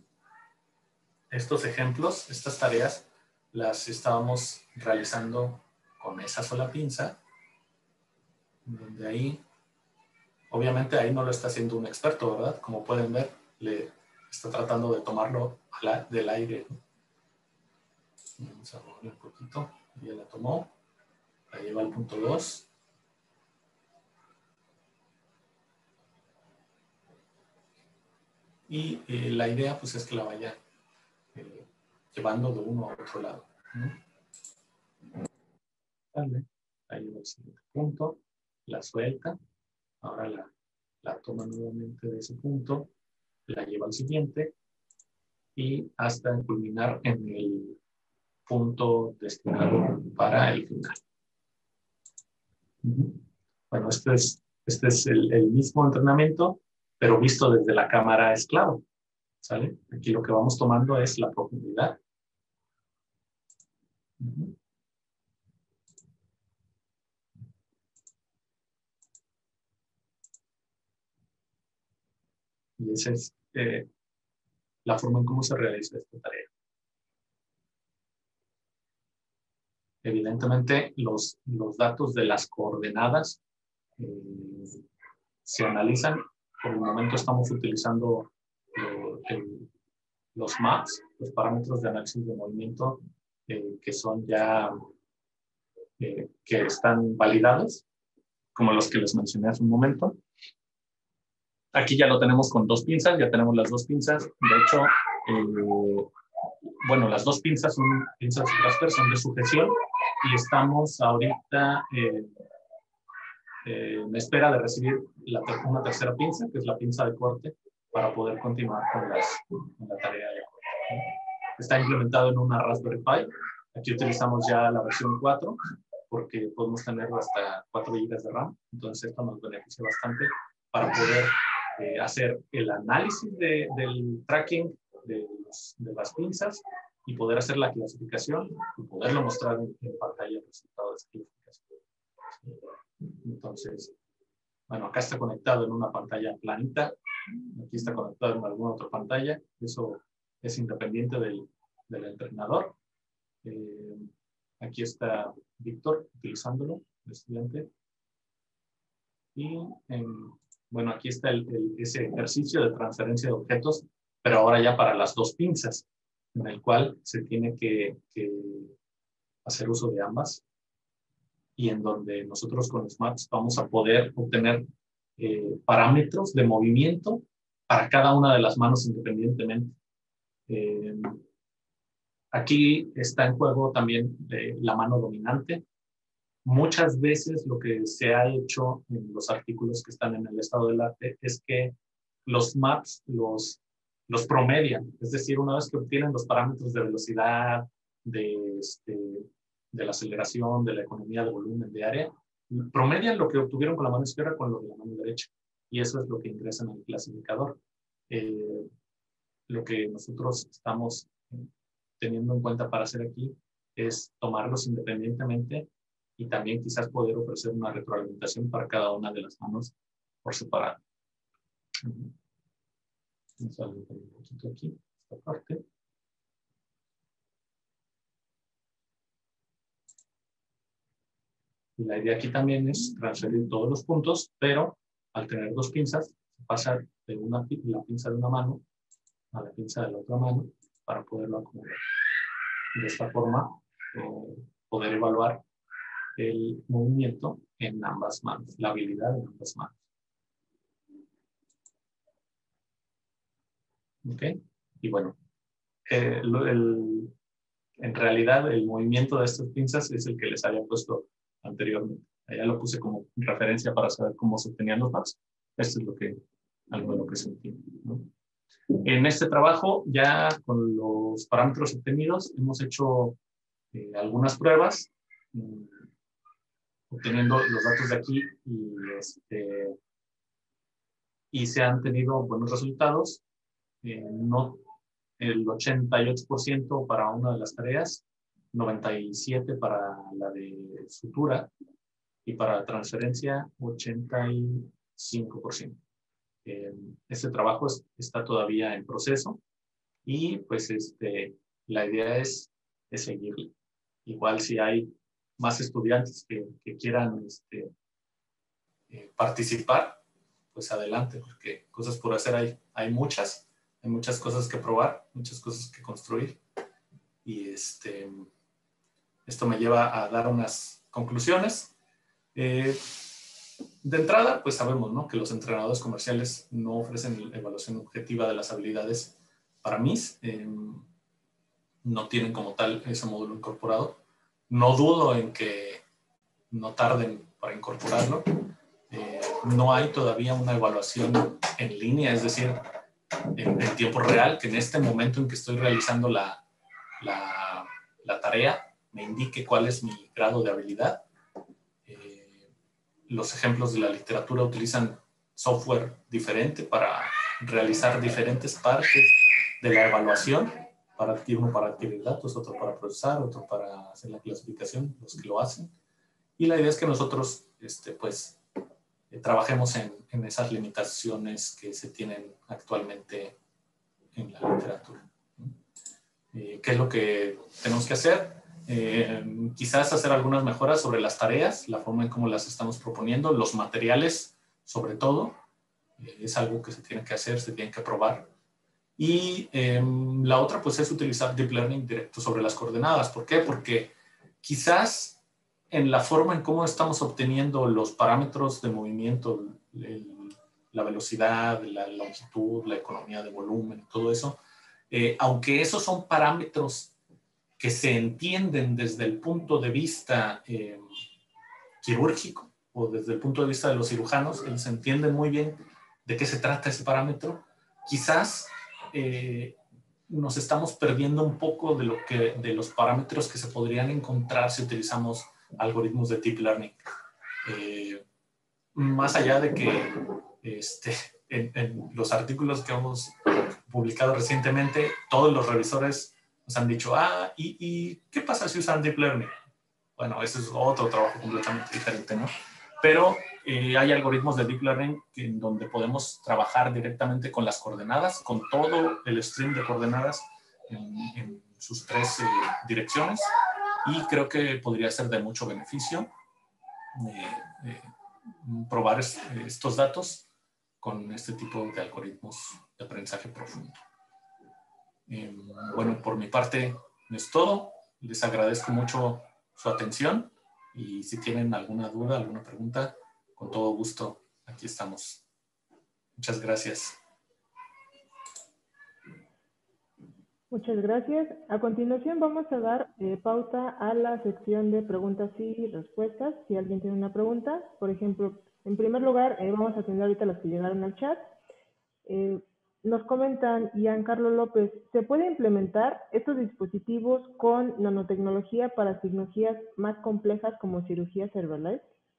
estos ejemplos, estas tareas, las estábamos realizando con esa sola pinza, donde ahí, obviamente ahí no lo está haciendo un experto, ¿verdad? Como pueden ver, le está tratando de tomarlo del aire. Vamos a mover un poquito, ya la tomó, la lleva al punto dos. Y eh, la idea pues es que la vaya eh, llevando de uno a otro lado, ¿no? Dale. Ahí lleva al siguiente punto, la suelta, ahora la, la toma nuevamente de ese punto, la lleva al siguiente y hasta culminar en el punto destinado para el final. Uh-huh. Bueno, este es, este es el, el mismo entrenamiento, pero visto desde la cámara esclavo, ¿sale? Aquí lo que vamos tomando es la profundidad. Uh-huh. Y esa es eh, la forma en cómo se realiza esta tarea. Evidentemente, los, los datos de las coordenadas eh, se analizan. Por el momento estamos utilizando lo, el, los maps, los parámetros de análisis de movimiento, eh, que son ya, eh, que están validados, como los que les mencioné hace un momento. Aquí ya lo tenemos con dos pinzas, ya tenemos las dos pinzas. De hecho, eh, bueno, las dos pinzas son pinzas Grasper, son de sujeción, y estamos ahorita eh, eh, en espera de recibir la, una tercera pinza, que es la pinza de corte, para poder continuar con, las, con la tarea de corte. Está implementado en una Raspberry Pi. Aquí utilizamos ya la versión cuatro, porque podemos tener hasta cuatro gigas de RAM, entonces esto nos beneficia bastante para poder eh, hacer el análisis de, del tracking de, los, de las pinzas y poder hacer la clasificación y poderlo mostrar en, en pantalla el resultado de esa clasificación. Entonces, bueno, acá está conectado en una pantalla planita, aquí está conectado en alguna otra pantalla, eso es independiente del, del entrenador. Eh, aquí está Víctor utilizándolo, el estudiante. Y en Bueno, aquí está el, el, ese ejercicio de transferencia de objetos, pero ahora ya para las dos pinzas, en el cual se tiene que, que hacer uso de ambas y en donde nosotros con los maps vamos a poder obtener eh, parámetros de movimiento para cada una de las manos independientemente. Eh, aquí está en juego también eh, la mano dominante. Muchas veces lo que se ha hecho en los artículos que están en el estado del arte es que los maps los, los promedian. Es decir, una vez que obtienen los parámetros de velocidad, de, este, de la aceleración, de la economía de volumen, de área, promedian lo que obtuvieron con la mano izquierda con lo de la mano derecha. Y eso es lo que ingresan al clasificador. Eh, lo que nosotros estamos teniendo en cuenta para hacer aquí es tomarlos independientemente y también quizás poder ofrecer una retroalimentación para cada una de las manos por separado. Vamos a levantar un poquito aquí, esta parte. Y la idea aquí también es transferir todos los puntos, pero al tener dos pinzas, pasa de una, la pinza de una mano a la pinza de la otra mano para poderlo acomodar. De esta forma, eh, poder evaluar el movimiento en ambas manos, la habilidad en ambas manos. ¿Ok? Y bueno, eh, lo, el, en realidad el movimiento de estas pinzas es el que les había puesto anteriormente. Allá lo puse como referencia para saber cómo se obtenían los maps. Esto es lo que, algo de lo que se entiende, ¿no? En este trabajo, ya con los parámetros obtenidos, hemos hecho eh, algunas pruebas, eh, obteniendo los datos de aquí y, este, y se han tenido buenos resultados. Eh, no, el ochenta y ocho por ciento para una de las tareas, noventa y siete por ciento para la de sutura y para la transferencia ochenta y cinco por ciento. Eh, este trabajo es, está todavía en proceso y pues este, la idea es, es seguirle. Igual si hay más estudiantes que, que quieran este, eh, participar, pues adelante, porque cosas por hacer hay, hay muchas, hay muchas cosas que probar, muchas cosas que construir. Y este, esto me lleva a dar unas conclusiones. Eh, de entrada, pues sabemos, ¿no?, que los entrenadores comerciales no ofrecen evaluación objetiva de las habilidades para M I S. Eh, no tienen como tal ese módulo incorporado. No dudo en que no tarden para incorporarlo. Eh, no hay todavía una evaluación en línea, es decir, en, en tiempo real, que en este momento en que estoy realizando la, la, la tarea me indique cuál es mi grado de habilidad. Eh, los ejemplos de la literatura utilizan software diferente para realizar diferentes partes de la evaluación, para adquirir, uno para adquirir datos, otro para procesar, otro para hacer la clasificación, los que lo hacen. Y la idea es que nosotros, este, pues, eh, trabajemos en, en esas limitaciones que se tienen actualmente en la literatura. Eh, ¿Qué es lo que tenemos que hacer? Eh, quizás hacer algunas mejoras sobre las tareas, la forma en cómo las estamos proponiendo, los materiales, sobre todo. Eh, es algo que se tiene que hacer, se tiene que probar. Y eh, la otra, pues, es utilizar Deep Learning directo sobre las coordenadas. ¿Por qué? Porque quizás en la forma en cómo estamos obteniendo los parámetros de movimiento, el, la velocidad, la longitud, la economía de volumen, todo eso, eh, aunque esos son parámetros que se entienden desde el punto de vista eh, quirúrgico o desde el punto de vista de los cirujanos, ellos entienden muy bien de qué se trata ese parámetro, quizás eh, nos estamos perdiendo un poco de, lo que, de los parámetros que se podrían encontrar si utilizamos algoritmos de Deep Learning. Eh, más allá de que este, en, en los artículos que hemos publicado recientemente, todos los revisores nos han dicho, ah, ¿y, y qué pasa si usan Deep Learning? Bueno, ese es otro trabajo completamente diferente, ¿no? Pero eh, hay algoritmos de Deep Learning que, en donde podemos trabajar directamente con las coordenadas, con todo el stream de coordenadas en, en sus tres eh, direcciones, y creo que podría ser de mucho beneficio eh, eh, probar es, estos datos con este tipo de algoritmos de aprendizaje profundo. Eh, bueno, por mi parte es todo. Les agradezco mucho su atención y si tienen alguna duda, alguna pregunta, con todo gusto, aquí estamos. Muchas gracias. Muchas gracias. A continuación vamos a dar eh, pauta a la sección de preguntas y respuestas. Si alguien tiene una pregunta, por ejemplo, en primer lugar, eh, vamos a atender ahorita las que llegaron al chat. Eh, nos comentan, Giancarlo López, ¿se puede implementar estos dispositivos con nanotecnología para cirugías más complejas como cirugía serverless?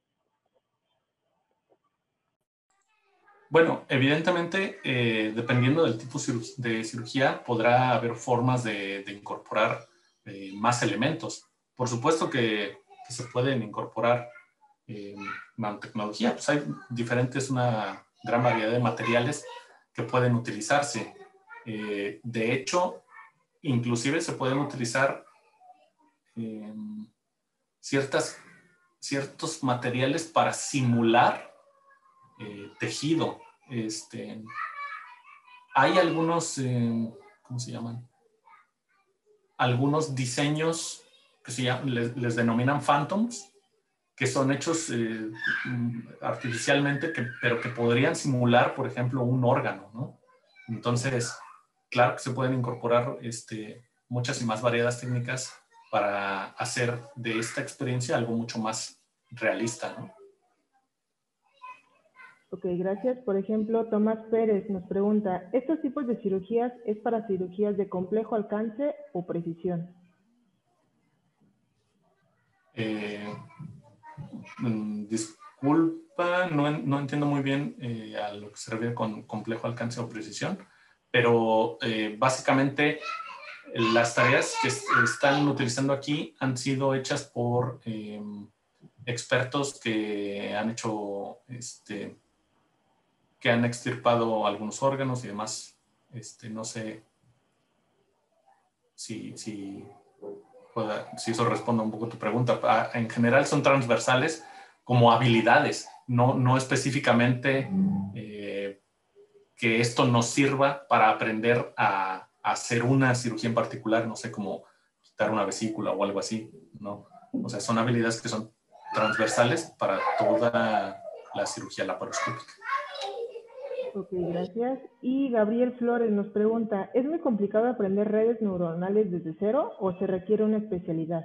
Bueno, evidentemente, eh, dependiendo del tipo de cirugía, podrá haber formas de, de incorporar eh, más elementos. Por supuesto que, que se pueden incorporar eh, nanotecnología, pues hay diferentes, una gran variedad de materiales que pueden utilizarse. Eh, de hecho, inclusive se pueden utilizar eh, ciertas, ciertos materiales para simular eh, tejido. Este, hay algunos, eh, ¿cómo se llaman? Algunos diseños que se llaman, les, les denominan phantoms, que son hechos eh, artificialmente, que, pero que podrían simular, por ejemplo, un órgano, ¿no? Entonces, claro que se pueden incorporar este, muchas y más variadas técnicas para hacer de esta experiencia algo mucho más realista, ¿no? Ok, gracias. Por ejemplo, Tomás Pérez nos pregunta, ¿estos tipos de cirugías es para cirugías de complejo alcance o precisión? Eh, disculpa, no, no entiendo muy bien eh, a lo que se refiere con complejo alcance o precisión, pero eh, básicamente las tareas que están utilizando aquí han sido hechas por eh, expertos que han hecho, este, que han extirpado algunos órganos y demás. Este, no sé si, si, pueda, si eso responde un poco a tu pregunta. En general son transversales como habilidades, no, no específicamente eh, que esto nos sirva para aprender a, a hacer una cirugía en particular, no sé, como quitar una vesícula o algo así, ¿no? O sea, son habilidades que son transversales para toda la cirugía laparoscópica. Ok, gracias. Y Gabriel Flores nos pregunta, ¿es muy complicado aprender redes neuronales desde cero o se requiere una especialidad?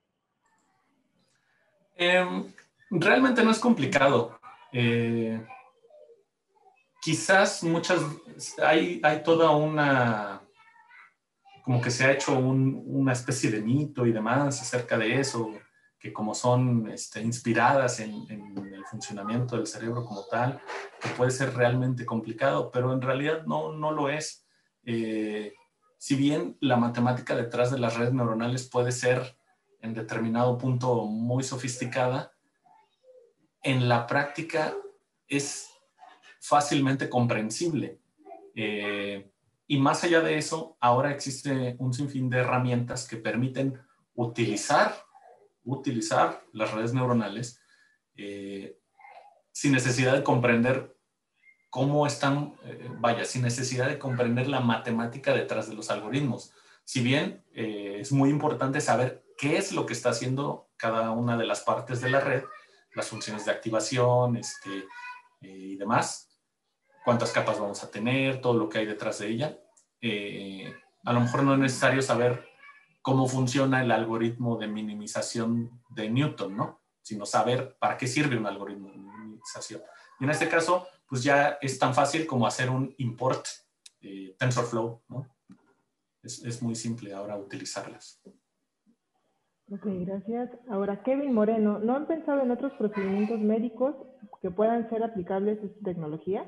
Eh, realmente no es complicado. Eh, quizás muchas, hay, hay toda una, como que se ha hecho un, una especie de mito y demás acerca de eso, que como son este, inspiradas en, en el funcionamiento del cerebro como tal, que puede ser realmente complicado, pero en realidad no, no lo es. Eh, si bien la matemática detrás de las redes neuronales puede ser en determinado punto muy sofisticada, en la práctica es fácilmente comprensible. Eh, y más allá de eso, ahora existe un sinfín de herramientas que permiten utilizar, utilizar las redes neuronales eh, sin necesidad de comprender cómo están, eh, vaya, sin necesidad de comprender la matemática detrás de los algoritmos. Si bien eh, es muy importante saber qué es lo que está haciendo cada una de las partes de la red, las funciones de activación este, eh, y demás, cuántas capas vamos a tener, todo lo que hay detrás de ella. Eh, a lo mejor no es necesario saber cómo funciona el algoritmo de minimización de Newton, ¿no? Sino saber para qué sirve un algoritmo de minimización. Y en este caso, pues ya es tan fácil como hacer un import eh, TensorFlow, ¿no? Es, es muy simple ahora utilizarlas. Ok, gracias. Ahora, Kevin Moreno, ¿no han pensado en otros procedimientos médicos que puedan ser aplicables a esta tecnología?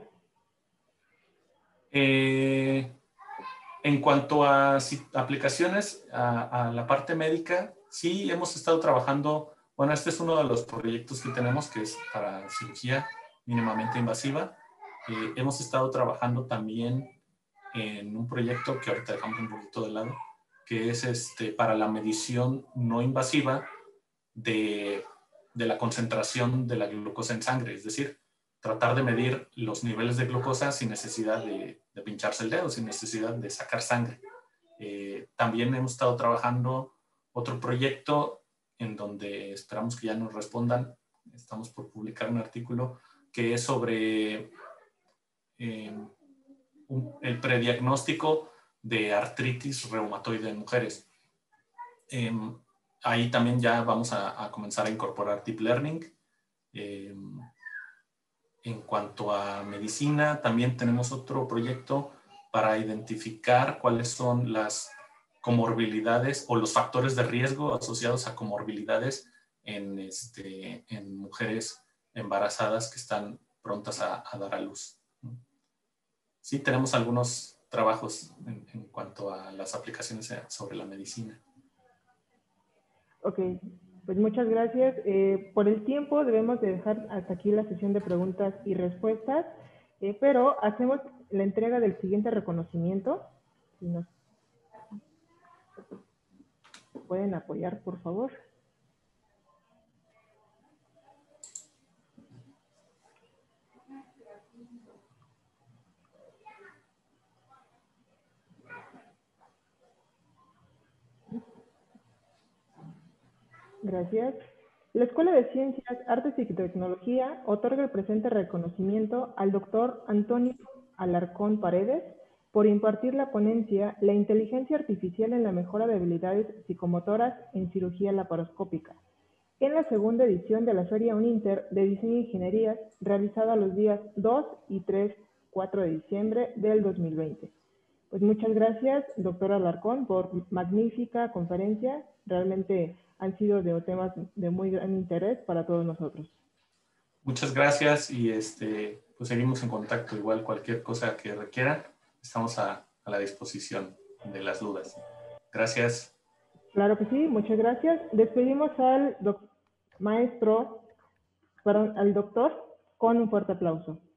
Eh, en cuanto a si, aplicaciones a, a la parte médica, sí hemos estado trabajando, bueno, este es uno de los proyectos que tenemos que es para cirugía mínimamente invasiva. Eh, hemos estado trabajando también en un proyecto que ahorita dejamos un poquito de lado, que es este, para la medición no invasiva de, de la concentración de la glucosa en sangre. Es decir, tratar de medir los niveles de glucosa sin necesidad de, de pincharse el dedo, sin necesidad de sacar sangre. Eh, también hemos estado trabajando otro proyecto en donde esperamos que ya nos respondan. Estamos por publicar un artículo que es sobre eh, un, el prediagnóstico de artritis reumatoide en mujeres. Eh, ahí también ya vamos a, a comenzar a incorporar deep learning. Eh, en cuanto a medicina, también tenemos otro proyecto para identificar cuáles son las comorbilidades o los factores de riesgo asociados a comorbilidades en, este, en mujeres embarazadas que están prontas a, a dar a luz. Sí, tenemos algunos trabajos en, en cuanto a las aplicaciones sobre la medicina. Ok, pues muchas gracias. Eh, por el tiempo debemos de dejar hasta aquí la sesión de preguntas y respuestas, eh, pero hacemos la entrega del siguiente reconocimiento. Si nos pueden apoyar, por favor. Gracias. La Escuela de Ciencias, Artes y Tecnología otorga el presente reconocimiento al doctor Antonio Alarcón Paredes por impartir la ponencia La inteligencia artificial en la mejora de habilidades psicomotoras en cirugía laparoscópica, en la segunda edición de la Feria Uninter de Diseño e Ingenierías, realizada los días dos y tres, cuatro de diciembre del dos mil veinte. Pues muchas gracias, doctor Alarcón, por magnífica conferencia. Realmente han sido de temas de muy gran interés para todos nosotros. Muchas gracias y este, pues seguimos en contacto. Igual cualquier cosa que requieran, estamos a, a la disposición de las dudas. Gracias. Claro que sí, muchas gracias. Despedimos al doc maestro, perdón, al doctor con un fuerte aplauso.